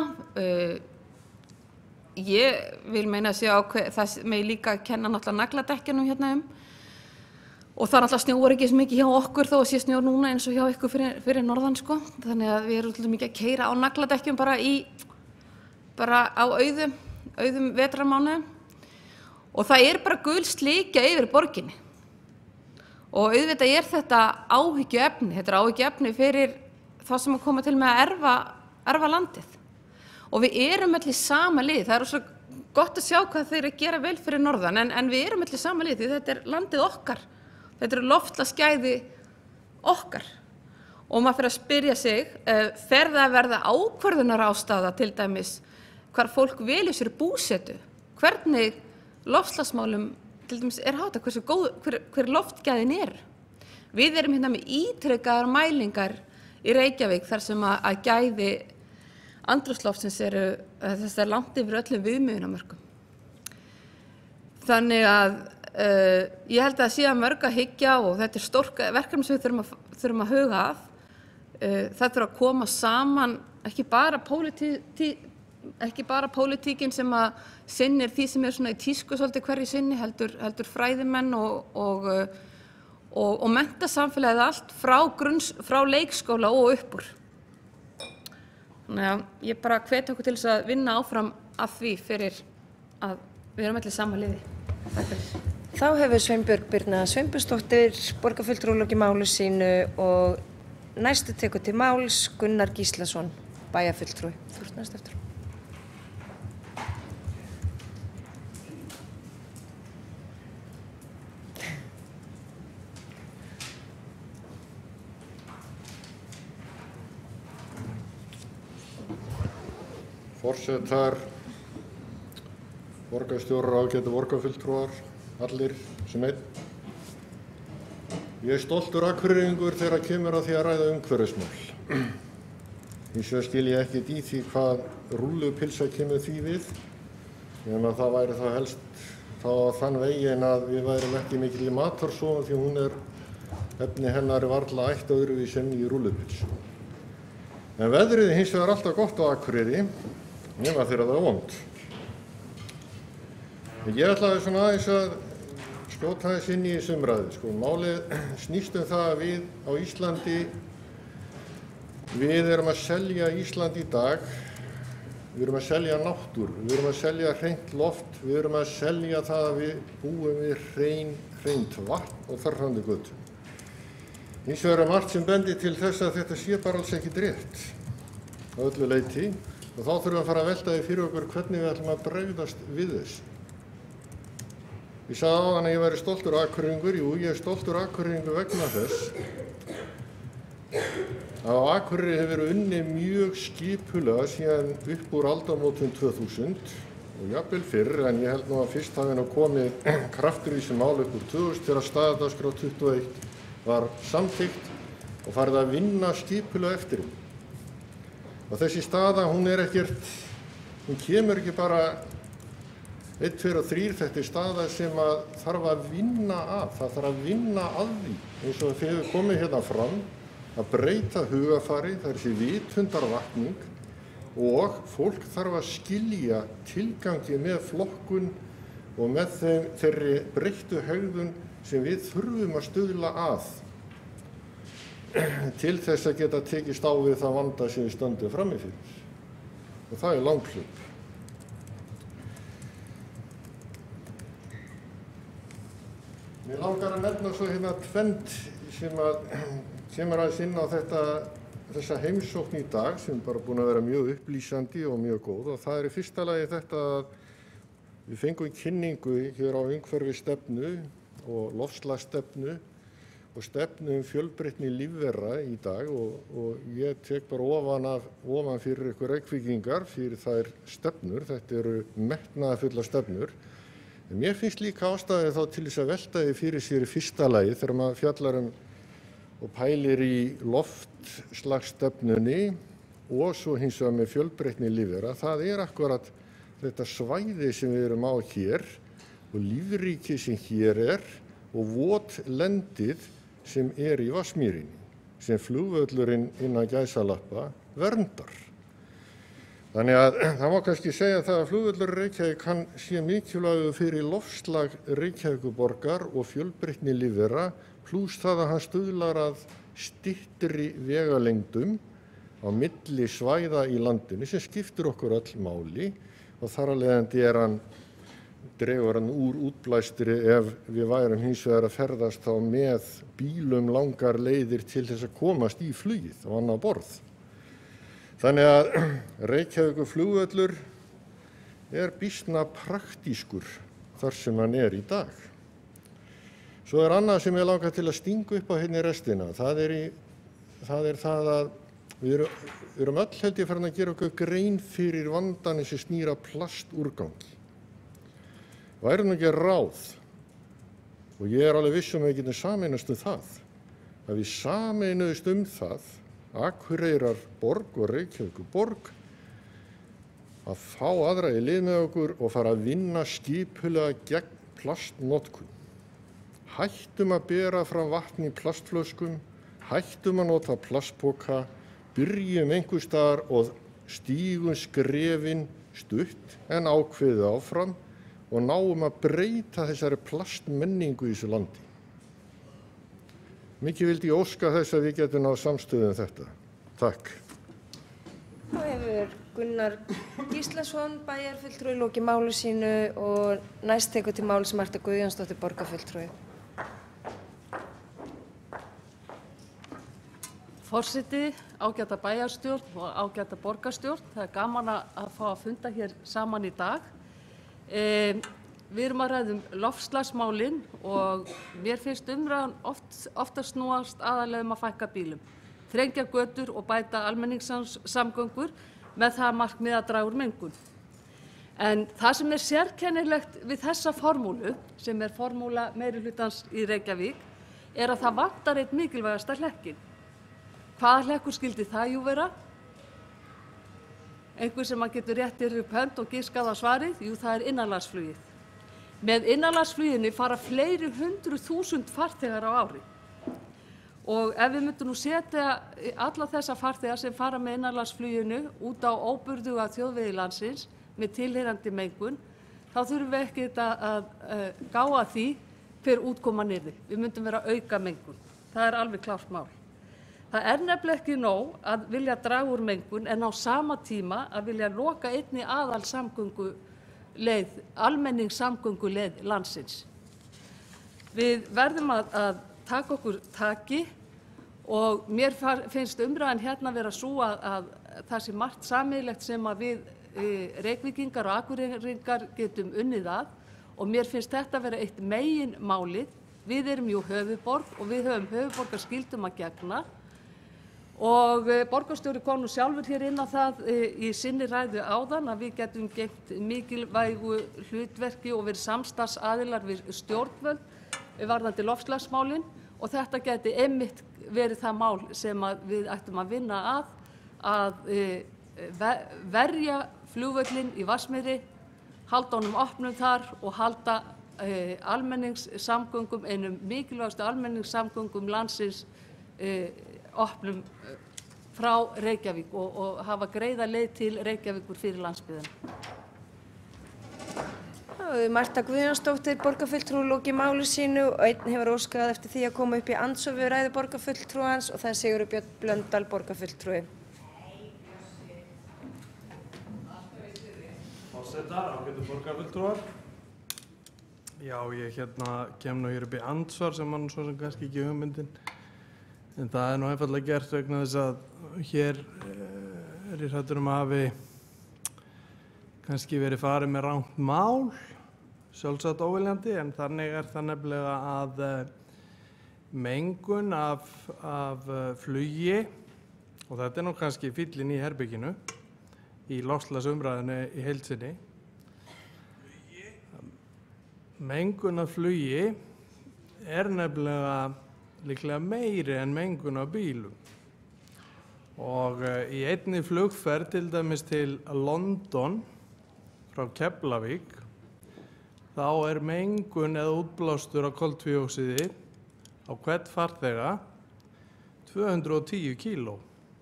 ég vil meina að það megi líka kenna náttúrulega nagladekkjunum hérna og það náttúrulega snjóar ekki svo mikið hjá okkur þó að sé snjór núna eins og hjá ykkur fyrir norðan sko. Þannig að við erum mikið að keyra á nagladekkjum bara á auðum vetrarmánuðum og það bara gul slikja yfir borginni. Og auðvitað þetta áhyggjuefni, þetta áhyggjuefni fyrir þá sem að koma til með að erfa landið. Og við erum öll í sama lið, það svo gott að sjá hvað þeir gera vel fyrir norðan, en við erum öll í sama lið því þetta landið okkar, þetta loftslagsgæði okkar. Og maður fyrir að spyrja sig, fer það að verða ákvörðunarástæða til dæmis hvar fólk velur sér búsetu, hvernig loftslagsmálum til dæmis háttað, hver loftgæðin Við erum hérna með ítrekaðar mælingar í Reykjavík þar sem að gæði andrúmsloftsins þess er langt yfir öllum viðmiðunarmörkum. Þannig að ég held að það sé að mörg að hyggja og þetta er stórt verkefni sem við þurfum að huga að. Það þurfa að koma saman ekki bara pólitíkin sem að sinnir því sem er svona í tísku svolítið hverju sinni, heldur fræðimenn og menntasamfélagið allt frá leikskóla og upp úr. Þannig að ég bara hvet okkur til þess að vinna áfram að því fyrir að við erum allir sama liði. Takk fyrir. Þá hefur Sveinbjörg Birna Sveinbjörnsdóttir borgarfulltrúi lokið máli sínu og næstu tekur til máls Gunnar Gíslason, bæjarfulltrúi. Þú ert næst eftir. Forsetar, borgarstjórar, ágætu borgarfulltrúar, allir sem einn. Ég er stoltur Akureyringur þegar kemur að því að ræða umhverfismál. Hins vegar skil ég ekkert í því hvað rúllupylsa kemur því við, nema það væri þá helst þá á þann veginn að við værum ekki mikil í matarsóun því efni hennar varla ætt öðruvísi en í rúllupylsu. En veðrið er hins vegar alltaf gott á Akureyri, nema þegar það er vont. Ég ætlaði svona aðeins að skjóta þess inn í þessu umræðu. Málið snýst það að við á Íslandi, við erum að selja Ísland í dag, við erum að selja náttúru, við erum að selja hreint loft, við erum að selja það að við búum við hreint vatn og þar fram eftir götunum. Hins vegar margt sem bendir til þess að þetta sé bara alls ekki rétt á öllu leyti og þá þurfum við að fara að velta því fyrir okkur hvernig við ætlum að bregðast við þessu. Ég sagði áðan að ég væri stoltur Akureyringur. Jú, ég er stoltur Akureyringur vegna þess að á Akureyri hefur verið unnið mjög skipulega síðan upp úr aldamótum 2000 og jafnvel fyrr, en ég held nú að fyrst hafi nú komið kraftur í þessu mál upp úr 2000 þegar staðardagskrá 21 var samþykkt og farið að vinna skipulega eftir hún. Og þessi staða, hún kemur ekki bara 1, 2 og 3, þetta er staða sem að þarf að vinna að, það þarf að vinna að því, eins og þið hefur komið hérna fram, að breyta hugafari, það er þessi vitundarvakning og fólk þarf að skilja tilgangi með flokkun og með þeirri breyttu hegðun sem við þurfum að stuðla að til þess að geta tekist á við það vanda sem við stöndum frammi fyrir. Og það er langhlaup. Mér langar að nefna svo hérna tvennt sem að kemur aðeins inn á þessa heimsókn í dag sem bara búin að vera mjög upplýsandi og mjög góð og það er í fyrsta lagi þetta að við fengum kynningu hér á umhverfisstefnu og loftslagsstefnu og stefnu fjölbreytni lífvera í dag og ég tek bara ofan fyrir ykkur Reykvíkingar fyrir þær stefnur, þetta eru metnaðarfullar stefnur. En mér finnst líka ástæðu þá til þess að velta því fyrir sér í fyrsta lagi þegar maður fjallar og pælir í loftslagsstefnunni og svo hins vegar með fjölbreytni lífvera. Það er akkurat þetta svæði sem við erum á hér og lífríki sem hér er og votlendið sem er í Vatnsmýrinni, sem flugvöllurinn innan gæsalappa verndar. Þannig að það má kannski segja það að flugvöllur Reykjavík sé mikilvægur fyrir loftslag Reykjavíkurborgar og fjölbreytni lífvera plús það að hann stuðlar að styttri vegalengdum á milli svæða í landinu sem skiptir okkur öll máli og þar af leiðandi dregur hann úr útblæstri ef við værum hins vegar að ferðast þá með bílum langar leiðir til þess að komast í flugið á annað borð. Þannig að Reykjavíkur flugvöllur er býsna praktískur þar sem hann er í dag. Svo er annað sem ég langar til að stinga upp á hérna í restina. Það er það að við erum öll held ég farin að gera okkur grein fyrir vandanum sem snýr að plastúrgangi. Væri nú ekki ráð, og ég er alveg viss að við getum sameinast það, að við sameinuðust það, Akureyrarborg og Reykjavíkurborg, að fá aðra í lið með okkur og fara að vinna skipulega gegn plastnotkun. Hættum að bera fram vatn í plastflöskum, hættum að nota plastpoka, byrjum einhvers staðar og stígum skrefin stutt en ákveðið áfram og náum að breyta þessari plastmenningu í þessu landi. Mikið vildi ég óska þess að við getum náð samstöðu um þetta. Takk. Þá hefur Gunnar Gíslason, bæjarfulltrúi, lokið máli sínu og næst tekur til máls Marta Guðjónsdóttir, borgarfulltrúi. Forseti, ágæta bæjarstjórn og ágæta borgarstjórn. Það er gaman að fá að funda hér saman í dag. Við erum að ræða loftslagsmálin og mér finnst umræðan ofta snúast aðalega að fækka bílum, þrengja götur og bæta almenningssamgöngur með það markmið að draga úr mengun. En það sem er sérkennilegt við þessa formúlu, sem er formúla meirihlutans í Reykjavík, er að það vantar einn mikilvægasta hlekkin. Hvaða hlekkur skyldi það jú vera? Einhver sem að getur réttir upp hönd og giskað á svarið? Jú, það er innanlandsflugið. Með innanlandsfluginu fara fleiri 100.000 farþegar á ári. Og ef við myndum nú setja alla þessa farþegar sem fara með innanlandsfluginu út á óburðuga þjóðvegi landsins með tilheyrandi mengun, þá þurfum við ekki að gá að því hver útkoman yrði. Við myndum vera að auka mengun. Það er alveg klárt mál. Það er nefnilega ekki nóg að vilja draga úr mengun en á sama tíma að vilja loka einni almenningssamgönguleið landsins. Við verðum að taka okkur taki og mér finnst umræðan hérna vera svo að það sé margt sameiginlegt sem að við Reykvíkingar og Akureyringar getum unnið að og mér finnst þetta vera eitt meginmálið. Við erum jú höfuðborg og við höfum höfuðborgarskyldum að gegna. Og borgarstjóri kom nú sjálfur hér inn á það í sinni ræðu áðan að við getum gegnt mikilvægu hlutverki og verið samstarfsaðilar við stjórnvöld varðandi loftslagsmálin og þetta geti einmitt verið það mál sem við ættum að vinna að verja flugvöllinn í Vatnsmýri, halda honum opnum þar og halda almenningssamgöngum, einum mikilvægustu almenningssamgöngum landsins opnum frá Reykjavík og hafa greiða leið til Reykjavíkur fyrir landsbyggðina. Marta Guðjónsdóttir, borgarfulltrúi, lokið máli sínu og einn hefur óskað eftir því að koma upp í andsvör við ræðu borgarfulltrúans og það er Sigurður Björn Blöndal, borgarfulltrúi. Forsetar, ágætu borgarfulltrúar. Já, ég kem nú hér upp í andsvar sem mann svo sem kannski ekki hugmyndin. En það er nú einfaldlega gert vegna þess að hér er ég hræddur að hafi kannski verið farið með rangt mál, sjálfsagt óviljandi, en þannig er það nefnilega að mengun af flugi, og þetta er nú kannski fíllinn í herbygginu, í loftslagsumræðunni í heild sinni. Mengun af flugi er nefnilega líklega meiri en mengun af bílum. Og í einni flugferð til dæmis til London frá Keflavík, þá er mengun eða útblástur af koltvíoxíði á hvern farþega 210 kíló.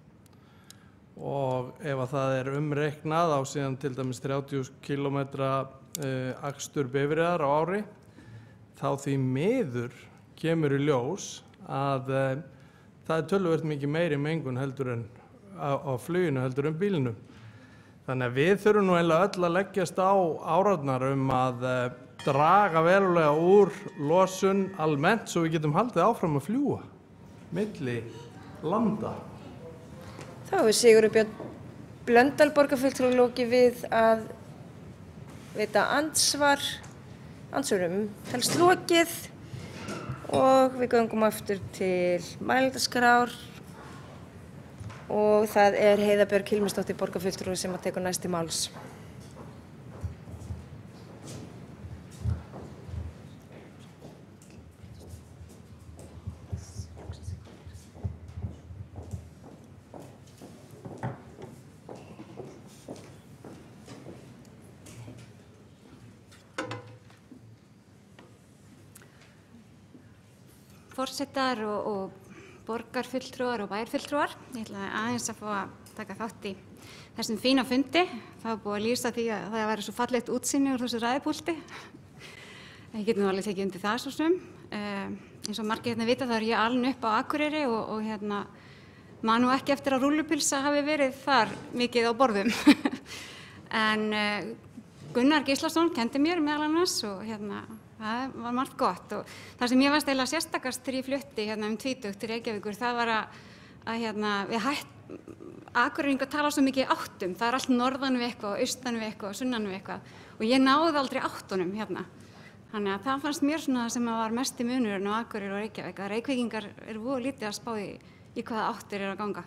Og ef að það er umreiknað á síðan til dæmis 30 kílómetra akstur bifreiðar á ári, þá því miður kemur í ljós að það er töluvert mikið meiri mengun heldur en á fluginu heldur en bílnum. Þannig að við þurfum nú eiginlega öll að leggjast á árarnar að draga verulega úr losun almennt svo við getum haldið áfram að fljúga milli landa. Þá er Sigurður Björn Blöndal, borgarfulltrúi, lokið við að veita andsvörum helst lokið og við göngum aftur til mælendaskrár og það er Heiða Björg Hilmisdóttir, borgarfulltrúi, sem að tekur næst til máls. forsetar og borgarfulltrúar og bæjarfulltrúar. Ég ætla aðeins að fá að taka þátt í þessum fína fundi. Það var búið að lýsa því að það væri svo fallegt útsýni úr þessu ræðupúlti. Ég get nú alveg tekið undir það svo sem. Eins og margir hérna vita þá er ég alin upp á Akureyri og man nú ekki eftir að rúllupylsa hafi verið þar mikið á borðum. En Gunnar Gíslason kenndi mér meðal annars og það var margt gott. Og það sem ég varst eiginlega sérstakast þegar ég flutti tvítugt til Reykjavíkur, það var að við Akureyringar tala svo mikið í áttum. Það er allt norðan við eitthvað, austan við eitthvað og sunnan við eitthvað. Og ég náði aldrei áttunum hérna. Þannig að það fannst mér svona sem að var mest í munurinn á Akureyri og Reykjavík. Að Reykvíkingar eru voða lítið að spá í hvaða áttir að ganga.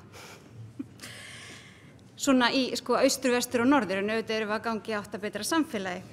Svona í austur, vestur og norður, en auðvitað erum við að gangi átt að betra samfélagi.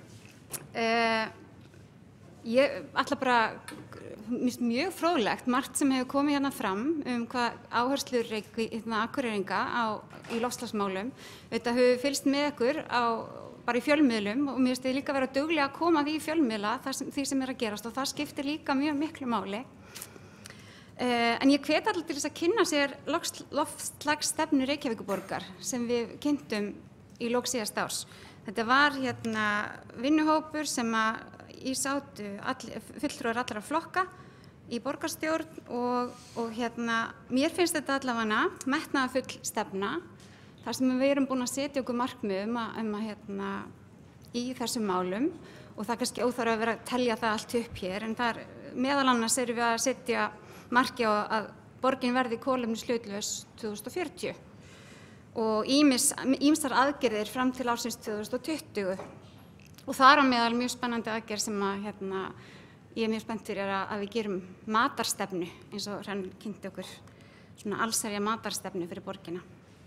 Ég ætla bara, mjög fróðlegt, margt sem hefur komið hérna fram hvað áherslur Akureyringa í loftslagsmálum. Auðvitað höfum við fylgst með ykkur bara í fjölmiðlum og mér finnst þið líka vera duglega að koma því í fjölmiðla því sem að gerast og það skiptir líka mjög miklu máli. En ég hvet allir til þess að kynna sér loftslagsstefnu Reykjavíkurborgar sem við kynntum í lok síðasta árs. Þetta var vinnuhópur sem í sátu fulltrúar allra flokka í borgarstjórn og mér finnst þetta allavega metnaðarfull stefna þar sem við erum búin að setja okkur markmið í þessum málum og það er kannski óþarfi að vera að telja það allt upp hér en þar meðal annars erum við að setja marki á að borgin verði kolefnishlutlaus 2040 og ýmsar aðgerðir fram til ársins 2020 og þar á meðal mjög spennandi aðgerð sem ég er mjög spennt fyrir að við gerum matarstefnu eins og Hrönn kynnti okkur svona allsherja matarstefnu fyrir borgina.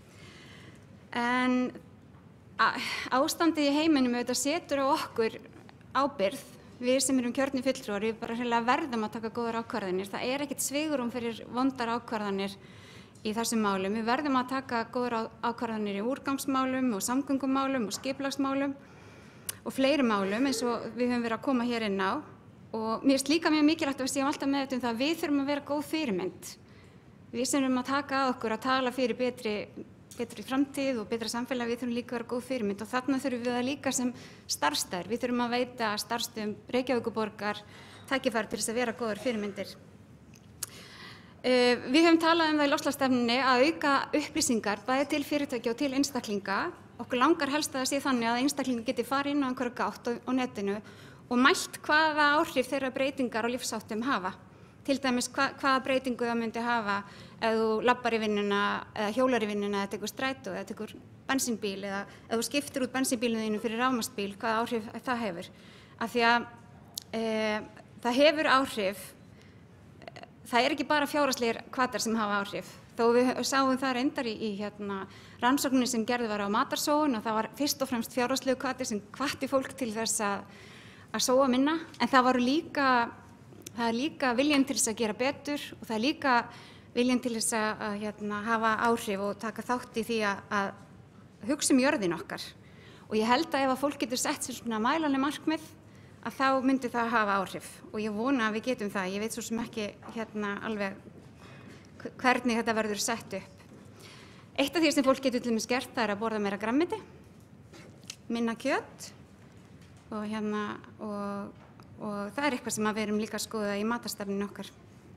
En ástandið í heiminum auðvitað setur á okkur ábyrgð, við sem erum kjörnir fulltrúar, við bara hreinlega verðum að taka góðar ákvarðanir. Það er ekkert svigrúm fyrir vondar ákvarðanir í þessum málum. Við verðum að taka góðar ákvarðanir í úrgangsmálum og samgöngumálum og skipulagsmálum og fleiri málum eins og við höfum verið að koma hér inn á. Og mér finnst líka mjög mikilvægt að við séum alltaf meðvituð það að við þurfum að vera góð fyrirmynd. Við sem erum að taka að okkur að tala fyrir betri framtíð og betra samfélag, við þurfum líka að vera góð fyrirmynd og þarna þurfum við það líka sem starfsstæður. Við þurfum að veita starfsstöðum Reykjavíkurborgar tækifæri til þess að vera góðar fyrirmyndir. Við höfum talað það í loftslagsstefnunni að auka upplýsingar bæði til fyrirtækja og til einstaklinga. Okkur langar helst að það sé þannig að einstaklingar geti farið inn á einhverja gátt á netinu og mælt hvaða áhrif þeirra breytingar á lífsháttum hafa. Til dæmis hvaða breytingu það myndi hafa ef þú labbar í vinnuna eða hjólar í vinnuna eða tekur strætó eða tekur bensínbíl eða ef þú skiptir út bensínbílinu þínu fyrir rafmagnsbíl, hvaða áhrif það hefur. Af því að það hefur áhrif, það er ekki bara fjárhagslegir hvatar sem hafa áhrif. Þó við sáum það reyndar í rannsókninni sem gerð var á matarsóun og það var fyrst og fremst fjárhagslegu hvati sem hvatti fólk til þess að sóa minna, en það er líka viljan til þess að gera betur og það er líka viljan til þess að hafa áhrif og taka þátt í því að hugsa jörðin okkar. Og ég held að ef að fólk getur sett sér svona mælanleg markmið að þá myndi það hafa áhrif og ég vona að við getum það. Ég veit svo sem ekki alveg hvernig þetta verður sett upp. Eitt af því sem fólk getur til dæmis gert það er að borða meira grænmeti, minna kjöt og það er eitthvað sem við erum líka að skoða í matarstefnunni okkar.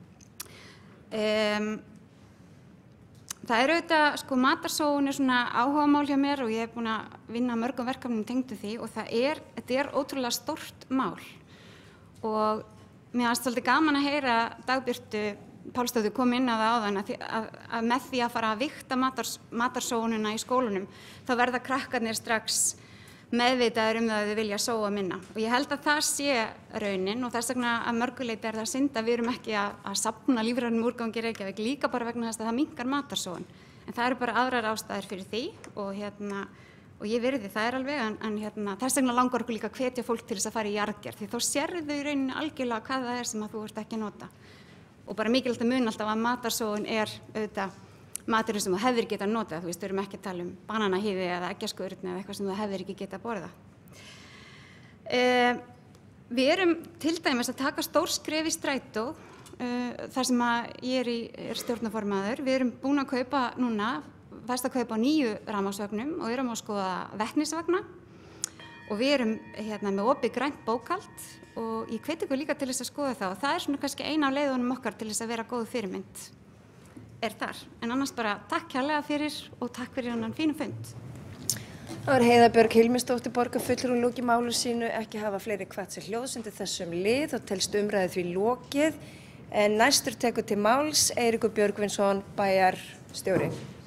Það er auðvitað, matarsóun er svona áhugamál hjá mér og ég búin að vinna mörgum verkefnum tengdu því og þetta er ótrúlega stórt mál. Og mér fannst svolítið gaman að heyra Dagbjörtu Pálsdóttur kom inn á það áðan að með því að fara að vigta matarsóunina í skólunum þá verða krakkarnir strax meðvitaður það að þau vilja sóa minna. Og ég held að það sé raunin og þess vegna að mörguleyti er það synd að við erum ekki að safna lífrænum úrgangi í Reykjavík líka bara vegna þess að það minnkar matarsóun. En það eru bara aðrar ástæður fyrir því og ég virði það alveg en þess vegna langar okkur líka að hvetja fólk til þess að fara í jarðgerð því þá sérðu þau í rauninni algjörlega hvað það er sem að þú ert ekki að nota. Og bara mikilvægt að muna alltaf að matarsóun er auðvitað maturinn sem þú hefðir getað notað, við erum ekki að tala bananahýði eða eggjaskurn eða eitthvað sem þú hefðir ekki getað borðað. Við erum til dæmis að taka stór skref í strætó þar sem að ég er stjórnarformaður. Við erum búin að kaupa núna, fæst að kaupa 9 rafmagnsvögnum og erum að skoða vetnisvagna og við erum með opið grænt bókhald og ég hveti ykkur líka til þess að skoða það og það er svona kannski eina af leiðunum okkar til þess að vera góð fyrirmynd þar. En annars bara takk kærlega fyrir og takk fyrir þennan fínu fund. Það var Heiða Björg Hilmisdóttir borgarfulltrúi loki máli sínu, ekki hafa fleiri hvatt sér hljóðs undir þessum lið og telst umræðu því lokið. En næstur tekur til máls Eiríkur Björgvinsson, bæjarstjóri.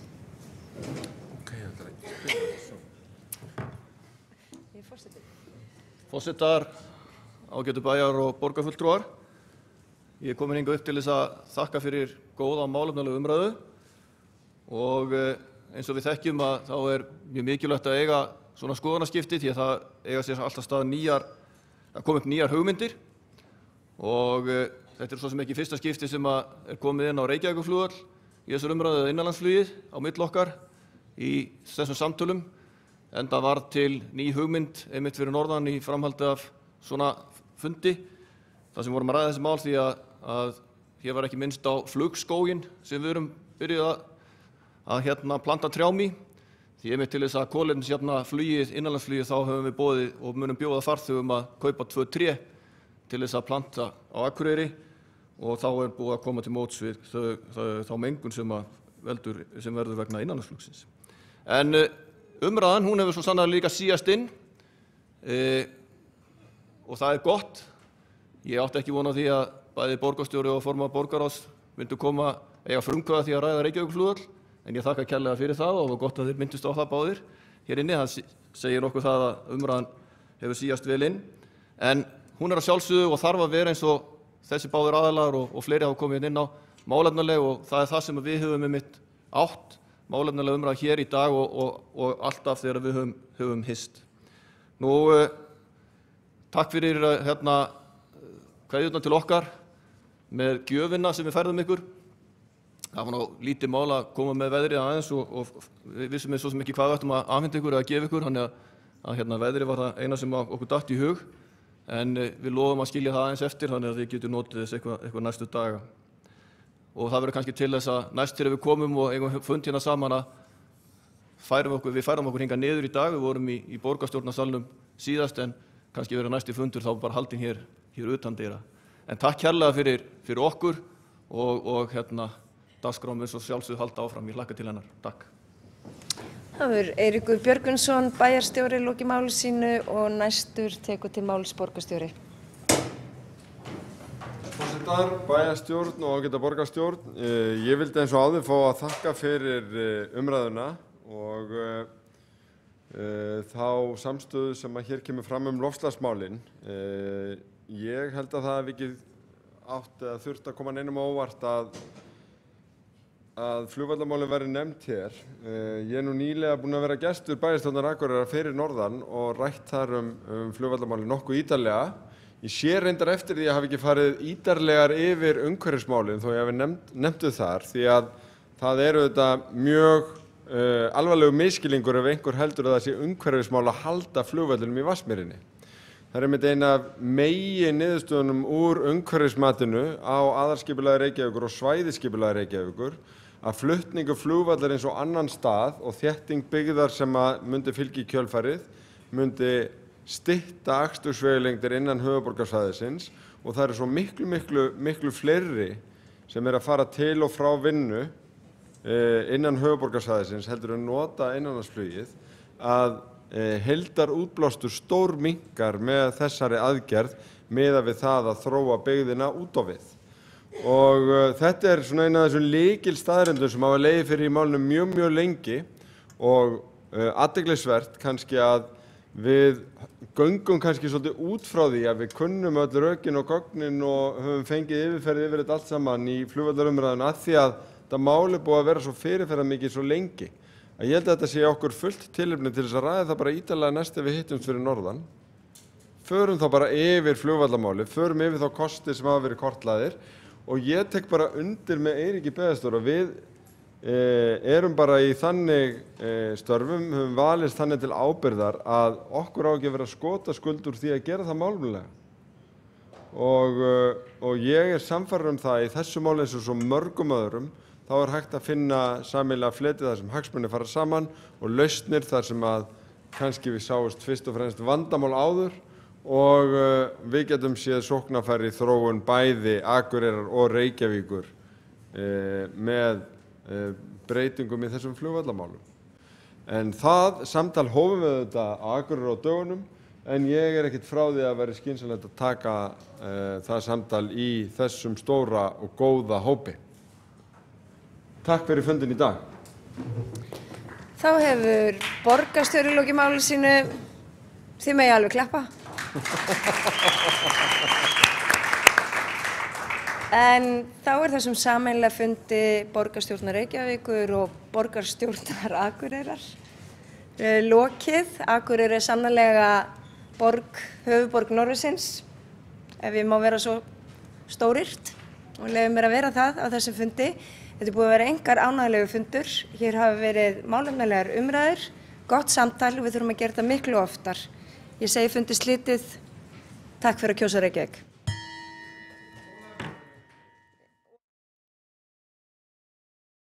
Forsetar, ágætu bæjar- og borgarfulltrúar. Ég er komin hingað upp til þess að þakka fyrir góða og málefnalega umræðu og eins og við þekkjum að þá er mjög mikilvægt að eiga svona skoðanaskipti því að það eiga sér alltaf stað að koma upp nýjar hugmyndir og þetta er svo sem ekki fyrsta skipti sem er komið inn á Reykjavíkurflugvöll í þessar umræðu eða innanlandsflugið á milli okkar í þessum samtölum enda var til ný hugmynd einmitt fyrir norðan í framhaldi af svona fundi þar sem vorum að ræða þessi mál því að hér var ekki minnst á flugskóginn sem við erum byrjuð að planta trjám í því einmitt til þess að kolefnisjafna flugið, innanlandsflugið þá höfum við boðið og munum bjóða farþegum að kaupa 2 tré til þess að planta á Akureyri og þá er búið að koma til móts við þá mengun sem verður vegna innanlandsflugsins. En umræðan, hún hefur svo sannarlega líka síast inn og það er gott. Ég átti ekki von á því að bæði borgarstjóri og formaður borgarráðs myndu eiga frumkvæði því að ræða Reykjavíkurflugvöll en ég þakka kærlega fyrir það og það var gott að þeir myndust á það báðir hér inni. Það segir okkur það að umræðan hefur síast vel inn en hún er að sjálfsögðu og þarf að vera eins og þessi báðir aðilar og fleiri hafa komið inn á málefnaleg og það er það sem við höfum einmitt átt málefnaleg umræða hér í dag og alltaf þegar við höfum hist. Takk fyrir kveðjurnar til okkar með gjöfina sem við færðum ykkur. Það var lítið mál að koma með veðrið aðeins og við vissum svo sem ekki hvað við ættum að afhenda ykkur eða gefa ykkur, þannig að veðrið var það eina sem okkur datt í hug en við lofum að skilja það aðeins eftir þannig að þið getum notið þess eitthvað næstu daga. Og það verður kannski til þess að næst þegar við komum og eigum fund hérna saman að við færum okkur hingað niður í dag. Við vorum í borgarstjórnarsalnum síðast en kannski verður næsti fundur þá bara haldinn hér utan dyra. En takk kærlega fyrir okkur og dagskráin mun svo sjálfsögðu halda áfram. Ég hlakka til hennar. Takk. Það var Eiríkur Björgvinsson, bæjarstjóri loki máli sínu og næstur tekur til máls borgarstjóri. Forsetar, bæjarstjórn og ágæta borgarstjórn. Ég vildi eins og áður fá að þakka fyrir umræðuna og þá samstöðu sem hér kemur fram loftslagsmálin. Ég held að það hef ekki átt eða þurft að koma neinum á óvart að flugvallarmálin verði nefnt hér. Ég er nú nýlega búinn að vera gestur bæjarstjórnar Akureyrar fyrir norðan og rætt þar flugvallarmálin nokkuð ítarlega. Ég sé reyndar eftir því að hafa ekki farið ítarlegar yfir umhverfismálin þó ég hafi nefnt þar því að það eru þetta mjög alvarlegu misskilningur ef einhver heldur að það sé umhverfismál að halda flugvellinum í Vatnsmýrinni. Það er einmitt eina af meginniðurstöðunum úr umhverfismatinu á aðalskipulagi Reykjavíkur og svæðisskipulagi Reykjavíkur að flutningur flugvallar eins og annan stað og þétting byggðar sem myndi fylgja í kjölfarið myndi stytta akstursvegalengdir innan höfuðborgarsvæðisins og það eru svo miklu fleiri sem að fara til og frá vinnu innan höfuðborgarsvæðisins heldur en nota innanlandsflugið að heildarútblástur stórminnkar með þessari aðgerð miðað við það að þróa byggðina út á við. Og þetta er svona eina af þessum lykilstaðreyndum sem hafa legið fyrir í málinu mjög lengi og athyglisvert kannski að við göngum kannski svolítið út frá því að við kunnum öll rökin og gögnin og höfum fengið yfirferð yfir þetta allt saman í flugvallarumræðuna að því að þetta mál er búið að vera svo fyrirferðarmikið svo lengi að ég held að þetta sé okkur fullt tilefni til þess að ræða það bara ítarlega næst ef við hittumst fyrir norðan. Förum þá bara yfir flugvallarmáli, förum yfir þá kosti sem hafa verið kortlagðir og ég tek bara undir með Eiríki Beðarstóra. Við erum bara í þannig störfum, höfum valist þannig til ábyrgðar að okkur á ekki að vera skotaskuld úr því að gera það málefnalega. og ég sannfærður það í þessu máli eins og svo mörgum öðrum, þá hægt að finna sameiginlega fleti þar sem hagsmunir fara saman og lausnir þar sem að kannski við sáumst fyrst og fremst vandamál áður og við getum séð sóknarfæri þróun bæði Akureyrar og Reykjavíkur með breytingum í þessum flugvallamálum. En það samtal hófum við þetta á Akureyri á dögunum, en ég ekkert frá því að vera skynsamlegt að taka það samtal í þessum stóra og góða hópi. Takk fyrir fundin í dag. Þá hefur borgarstjóri lokið máli sínu. Þið megi alveg klappa. En þá þessum sameiginlega fundi borgarstjórnar Reykjavíkur og borgarstjórnar Akureyrar lokið. Akureyri sannarlega höfuðborg Norðursins, ef ég má vera svo stóryrt og leyfi mér að vera það á þessum fundi. Þetta búið að vera einkar ánægjulegu fundur. Hér hafa verið málefnalegar umræður, gott samtal og við þurfum að gera þetta miklu oftar. Ég segi fundi slitið. Takk fyrir að kjósa Reykjavík.